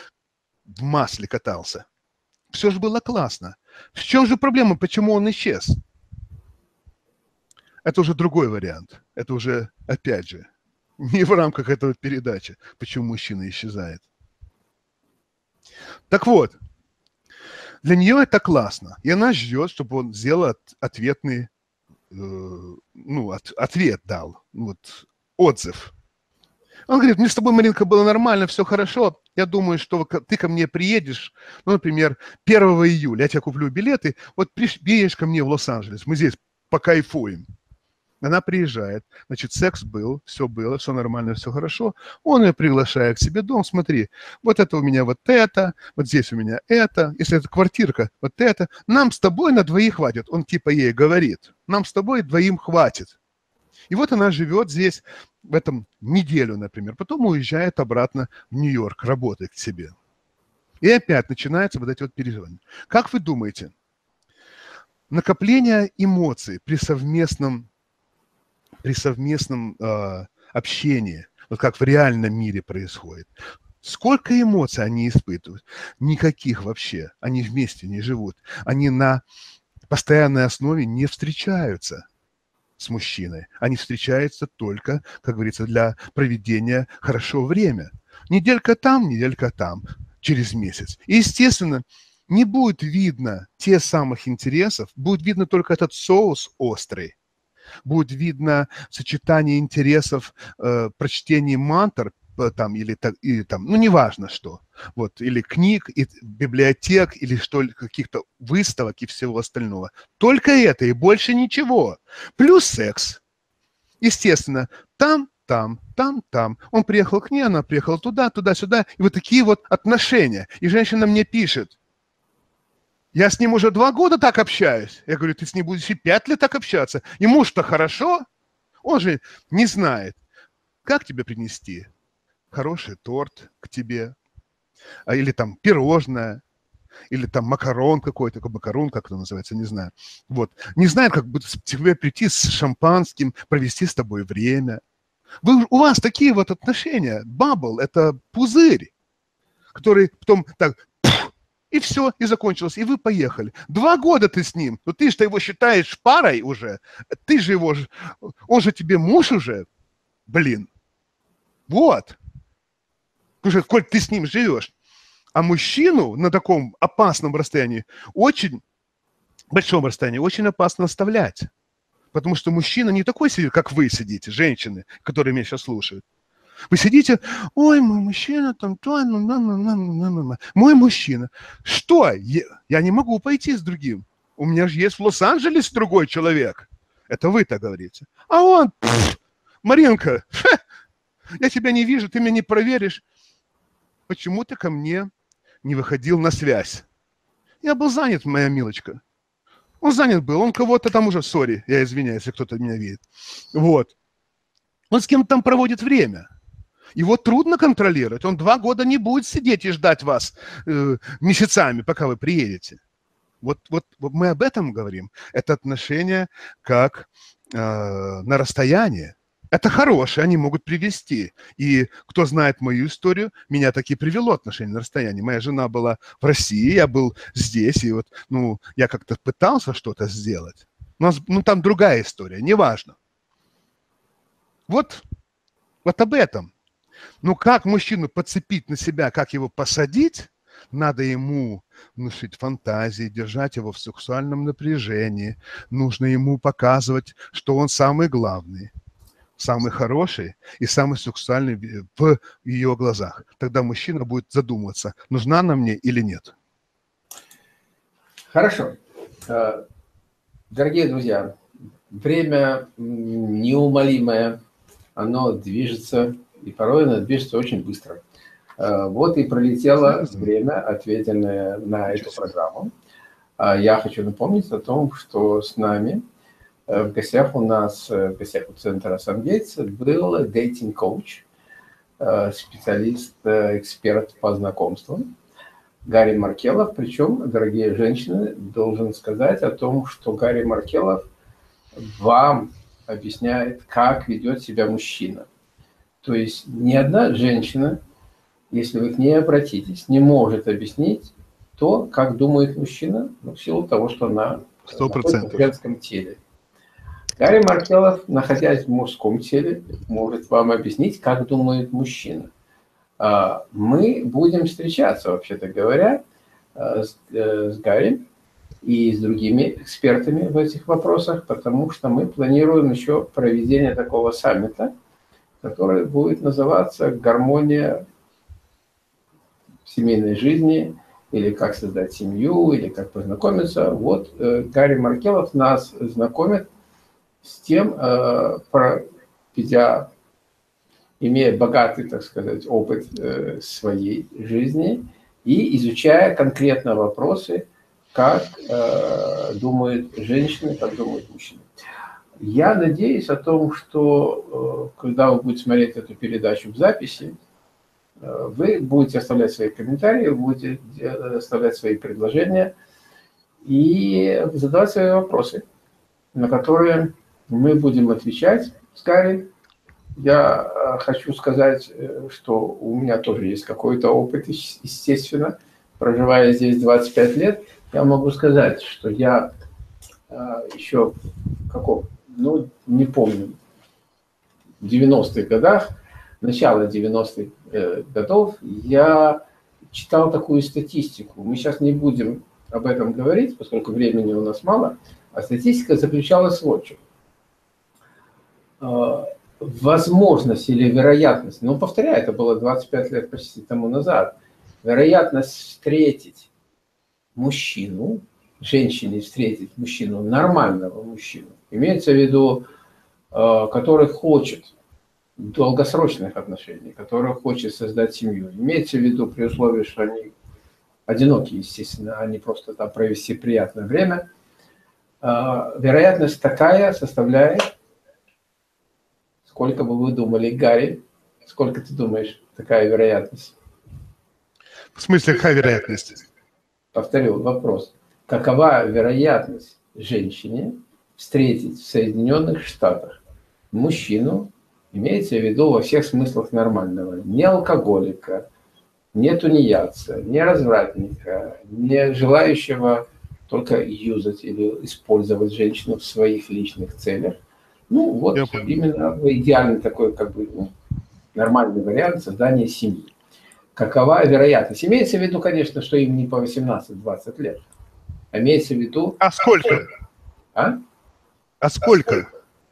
в масле катался. Все же было классно. В чем же проблема, почему он исчез? Это уже другой вариант. Это уже, опять же, не в рамках этого передачи, почему мужчина исчезает. Так вот, для нее это классно. И она ждет, чтобы он сделал ответный, э, ну, от, ответ дал, вот, отзыв. Он говорит, мне с тобой, Маринка, было нормально, все хорошо. Я думаю, что ты ко мне приедешь, ну, например, первого июля. Я тебе куплю билеты, вот приедешь ко мне в Лос-Анджелес, мы здесь покайфуем. Она приезжает, значит, секс был, все было, все нормально, все хорошо. Он ее приглашает к себе в дом, смотри, вот это у меня вот это, вот здесь у меня это, если это квартирка, вот это. Нам с тобой на двоих хватит. Он типа ей говорит, нам с тобой двоим хватит. И вот она живет здесь в этом неделю, например, потом уезжает обратно в Нью-Йорк, работает к себе. И опять начинаются вот эти вот переживания. Как вы думаете, накопление эмоций при совместном при совместном э, общении, вот как в реальном мире происходит, сколько эмоций они испытывают? Никаких вообще. Они вместе не живут. Они на постоянной основе не встречаются с мужчиной. Они встречаются только, как говорится, для проведения хорошего времени. Неделька там, неделька там, через месяц. И, естественно, не будет видно тех самых интересов, будет видно только этот соус острый. Будет видно сочетание интересов, э, прочтение мантр там, или, или там, ну, неважно что, вот, или книг, и библиотек, или что, каких-то выставок и всего остального. Только это и больше ничего. Плюс секс. Естественно, там, там, там, там. Он приехал к ней, она приехала туда, туда-сюда. И вот такие вот отношения. И женщина мне пишет: я с ним уже два года так общаюсь. Я говорю: ты с ним будешь и пять лет так общаться. Ему-то хорошо. Он же не знает, как тебе принести хороший торт к тебе, или там пирожное, или там макарон какой-то, макарон, как это называется, не знаю. Вот. Не знает, как бы тебе прийти с шампанским, провести с тобой время. Вы, у вас такие вот отношения. Бабл – это пузырь, который потом так, и все, и закончилось, и вы поехали. Два года ты с ним, но ты же его считаешь парой уже, ты же его, он же тебе муж уже, блин. Вот. Уже, коль ты с ним живешь. А мужчину на таком опасном расстоянии, очень большом расстоянии, очень опасно оставлять. Потому что мужчина не такой сидит, как вы сидите, женщины, которые меня сейчас слушают. Вы сидите: ой, мой мужчина там, то, ну, ну, ну, ну, ну, ну, ну. Мой мужчина. Что? Я, я не могу пойти с другим. У меня же есть в Лос-Анджелесе другой человек. Это вы так говорите. А он, пфф, Маринка, ха, я тебя не вижу, ты меня не проверишь. Почему ты ко мне не выходил на связь? Я был занят, моя милочка. Он занят был, он кого-то там уже, сори, я извиняюсь, если кто-то меня видит. Вот. Он с кем-то там проводит время. Его трудно контролировать. Он два года не будет сидеть и ждать вас э, месяцами, пока вы приедете. Вот, вот, вот мы об этом говорим. Это отношения как э, на расстоянии. Это хорошие, они могут привести. И кто знает мою историю, меня таки привело отношения на расстоянии. Моя жена была в России, я был здесь, и вот, ну, я как-то пытался что-то сделать. У нас, ну, там другая история, неважно. Вот, вот об этом. Ну, как мужчину подцепить на себя, как его посадить, надо ему внушить фантазии, держать его в сексуальном напряжении. Нужно ему показывать, что он самый главный, самый хороший и самый сексуальный в ее глазах. Тогда мужчина будет задумываться, нужна она мне или нет. Хорошо. Дорогие друзья, время неумолимое, оно движется, и порой оно движется очень быстро. Вот и пролетело время, ответенное на эту программу. Я хочу напомнить о том, что с нами в гостях у нас, в гостях у Центра Сангейтс был дейтинг-коуч, специалист, эксперт по знакомствам Гарри Маркелов. Причем, дорогие женщины, должен сказать о том, что Гарри Маркелов вам объясняет, как ведет себя мужчина. То есть ни одна женщина, если вы к ней обратитесь, не может объяснить то, как думает мужчина, ну, в силу того, что она находится в женском теле. Гарри Маркелов, находясь в мужском теле, может вам объяснить, как думает мужчина. Мы будем встречаться, вообще-то говоря, с, с Гарри и с другими экспертами в этих вопросах, потому что мы планируем еще проведение такого саммита, который будет называться «Гармония в семейной жизни», или «Как создать семью», или «Как познакомиться». Вот Гарри Маркелов нас знакомит с тем, проведя, имея богатый, так сказать, опыт своей жизни и изучая конкретно вопросы, как думают женщины, как думают мужчины. Я надеюсь о том, что когда вы будете смотреть эту передачу в записи, вы будете оставлять свои комментарии, вы будете оставлять свои предложения и задавать свои вопросы, на которые мы будем отвечать с Гарри. Я хочу сказать, что у меня тоже есть какой-то опыт, естественно. Проживая здесь двадцать пять лет, я могу сказать, что я еще в каком, ну, не помню, в девяностых годах, начало девяностых годов, я читал такую статистику. Мы сейчас не будем об этом говорить, поскольку времени у нас мало, а статистика заключалась в чем. возможность или вероятность, ну, повторяю, это было двадцать пять лет почти тому назад, вероятность встретить мужчину, женщине встретить мужчину, нормального мужчину, имеется в виду, который хочет долгосрочных отношений, который хочет создать семью, имеется в виду при условии, что они одиноки, естественно, а не просто там провести приятное время, вероятность такая составляет, сколько бы вы думали, Гарри, сколько ты думаешь, такая вероятность? В смысле, какая вероятность? Повторю вопрос. Какова вероятность женщине встретить в Соединенных Штатах мужчину, имеется в виду во всех смыслах нормального, не алкоголика, не тунеядца, не развратника, не желающего только юзать или использовать женщину в своих личных целях? Ну, вот именно идеальный такой, как бы, ну, нормальный вариант создания семьи. Какова вероятность? Имеется в виду, конечно, что им не по восемнадцать-двадцать лет. А имеется в виду... А сколько? А? А сколько?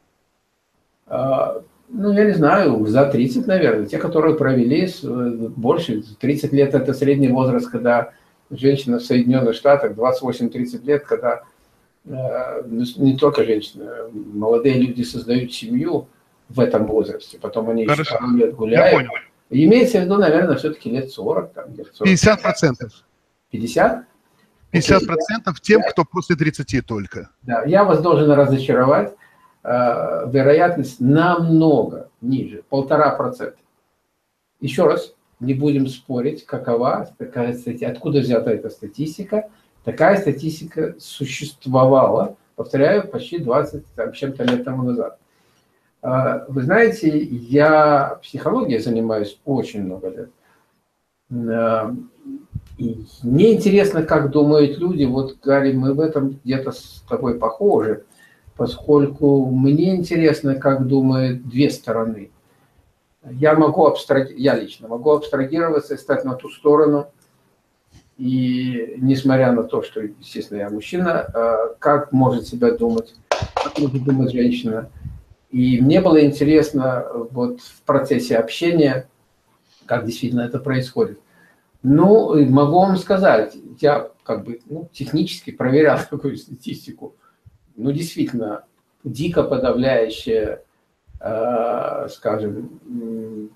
А, ну, я не знаю, за тридцать, наверное. Те, которые провели больше, тридцать лет – это средний возраст, когда женщина в Соединенных Штатах, двадцать восемь-тридцать лет, когда не только женщины, молодые люди создают семью в этом возрасте, потом они еще пару лет гуляют. Имеется в виду, наверное, все-таки лет сорок. Там, лет сорок. пятьдесят процентов. пятьдесят? пятьдесят процентов тем, кто после тридцати только. Да, я вас должен разочаровать. Вероятность намного ниже, полтора процента. Еще раз, не будем спорить, какова такая статистика, откуда взята эта статистика. Такая статистика существовала, повторяю, почти двадцать там, чем-то лет тому назад. Вы знаете, я психологией занимаюсь очень много лет. И мне интересно, как думают люди. Вот, Гарри, мы в этом где-то с тобой похожи, поскольку мне интересно, как думают две стороны. Я могу абстрагироваться, я лично могу абстрагироваться и стать на ту сторону. И несмотря на то, что, естественно, я мужчина, как может себя думать, как может думать женщина. И мне было интересно вот в процессе общения, как действительно это происходит. Ну, могу вам сказать, я как бы ну, технически проверял такую статистику. Ну, действительно, дико подавляющая, э, скажем,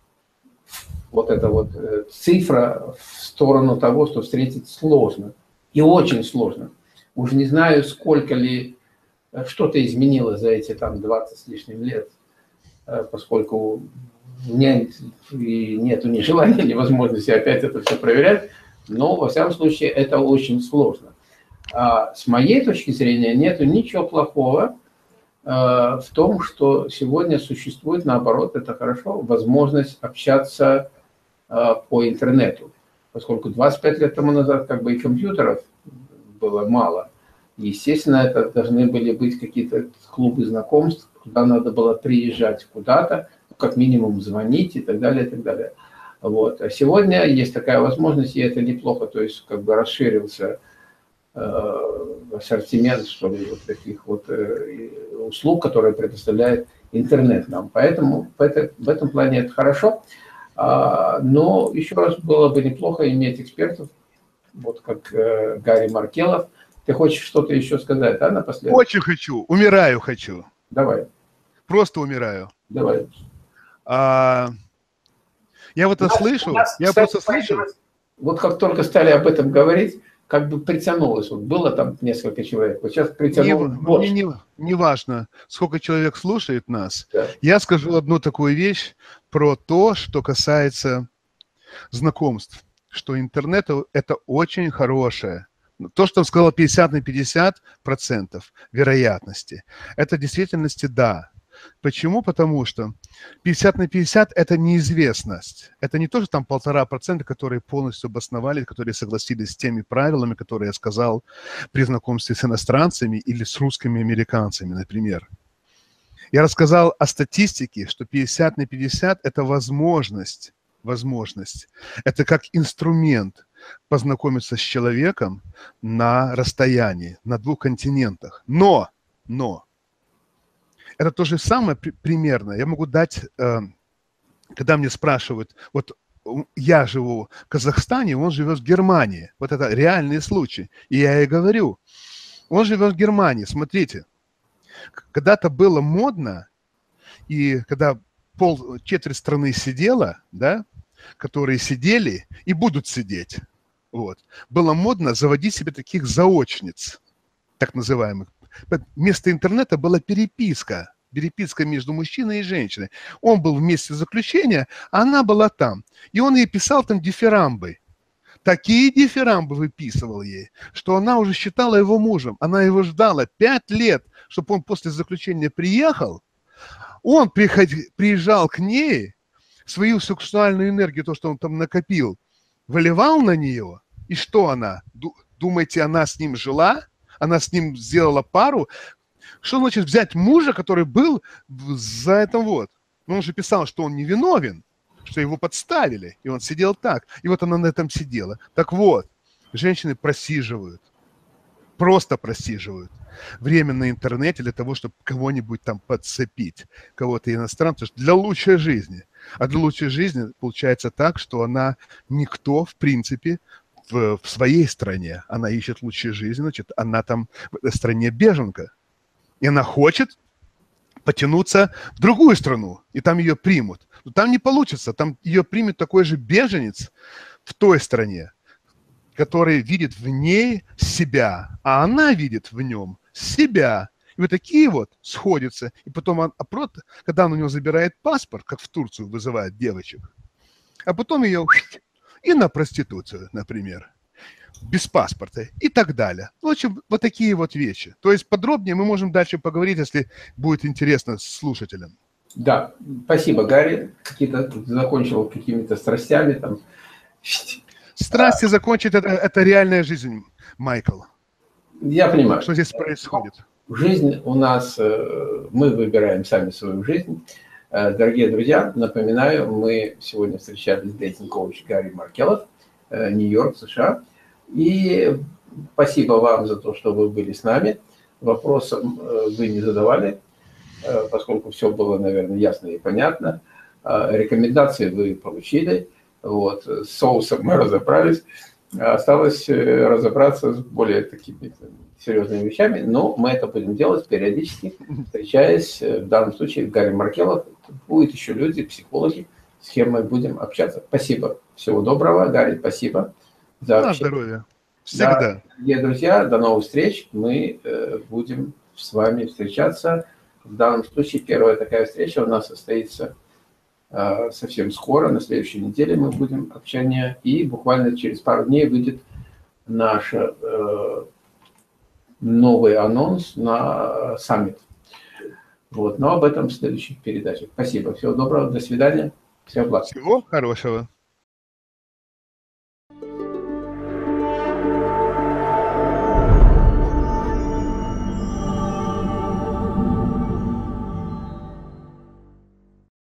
вот эта вот цифра в сторону того, что встретить сложно. И очень сложно. Уж не знаю, сколько ли что-то изменилось за эти там двадцать с лишним лет, поскольку у меня нету ни желания, ни возможности опять это все проверять, но во всяком случае это очень сложно. А с моей точки зрения нету ничего плохого в том, что сегодня существует, наоборот, это хорошо, возможность общаться по интернету, поскольку двадцать пять лет тому назад как бы и компьютеров было мало. Естественно, это должны были быть какие-то клубы знакомств, куда надо было приезжать куда-то, как минимум звонить и так далее, и так далее. Вот. А сегодня есть такая возможность, и это неплохо, то есть как бы расширился э, ассортимент, что ли, вот таких вот э, услуг, которые предоставляет интернет нам. Поэтому в, это, в этом плане это хорошо. А, но еще раз было бы неплохо иметь экспертов, вот как э, Гарри Маркелов. Ты хочешь что-то еще сказать, да, напоследок? Очень хочу, умираю хочу. Давай. Просто умираю. Давай. А, я вот это слышу, нас, я кстати, просто слышу. Вот как только стали об этом говорить, как бы притянулось. Вот было там несколько человек, вот сейчас притянулось не, больше. Не, не, не важно, сколько человек слушает нас. Да. Я скажу одну такую вещь про то, что касается знакомств, что интернет – это очень хорошее. То, что он сказал пятьдесят на пятьдесят процентов вероятности, это в действительности да. Почему? Потому что пятьдесят на пятьдесят – это неизвестность. Это не то, что там полтора процента, которые полностью обосновали, которые согласились с теми правилами, которые я сказал при знакомстве с иностранцами или с русскими американцами, например. Я рассказал о статистике, что пятьдесят на пятьдесят – это возможность, возможность. Это как инструмент познакомиться с человеком на расстоянии, на двух континентах. Но, но, это то же самое при, примерно. Я могу дать, э, когда мне спрашивают, вот я живу в Казахстане, он живет в Германии. Вот это реальный случай. И я и говорю, он живет в Германии, смотрите. Когда-то было модно, и когда пол, четверть страны сидела, да, которые сидели и будут сидеть, вот, было модно заводить себе таких заочниц, так называемых. Вместо интернета была переписка, переписка между мужчиной и женщиной. Он был в месте заключения, а она была там. И он ей писал там дифирамбы. Такие дифирамбы выписывал ей, что она уже считала его мужем. Она его ждала пять лет, чтобы он после заключения приехал. Он приходи, приезжал к ней, свою сексуальную энергию, то, что он там накопил, выливал на нее. И что она? Думаете, она с ним жила? Она с ним сделала пару? Что значит взять мужа, который был за это вот? Ну, он же писал, что он невиновен, что его подставили, и он сидел так. И вот она на этом сидела. Так вот, женщины просиживают, просто просиживают время на интернете для того, чтобы кого-нибудь там подцепить, кого-то иностранца, для лучшей жизни. А для лучшей жизни получается так, что она никто, в принципе, в, в своей стране. Она ищет лучшей жизни, значит, она там в этой стране беженка. И она хочет потянуться в другую страну, и там ее примут. Но там не получится, там ее примет такой же беженец в той стране, который видит в ней себя, а она видит в нем себя. И вот такие вот сходятся. И потом, он, а просто, когда он у него забирает паспорт, как в Турцию вызывают девочек, а потом ее и на проституцию, например, без паспорта и так далее. В общем, вот такие вот вещи. То есть подробнее мы можем дальше поговорить, если будет интересно слушателям. Да, спасибо, Гарри. Какие-то закончил какими-то страстями там. Страсти а, закончить это, это реальная жизнь, Майкл. Я понимаю. Что здесь происходит? Жизнь у нас, мы выбираем сами свою жизнь. Дорогие друзья, напоминаю, мы сегодня встречались с дейтинг-коуч Гарри Маркелов, Нью-Йорк, США. И спасибо вам за то, что вы были с нами. Вопросов вы не задавали, поскольку все было, наверное, ясно и понятно. Рекомендации вы получили. Вот. С соусом мы разобрались. Осталось разобраться с более такими серьезными вещами, но мы это будем делать периодически, встречаясь. В данном случае Гарри Маркелов. Будут еще люди, психологи, с кем мы будем общаться. Спасибо. Всего доброго. Гарри, спасибо. За На здоровье. Всегда. Да, дорогие друзья, до новых встреч. Мы э, будем с вами встречаться. В данном случае первая такая встреча у нас состоится э, совсем скоро. На следующей неделе мы будем общение. И буквально через пару дней выйдет наш э, новый анонс на саммит. Вот. Но об этом в следующих передачах. Спасибо. Всего доброго. До свидания. Всего благ. Всего хорошего.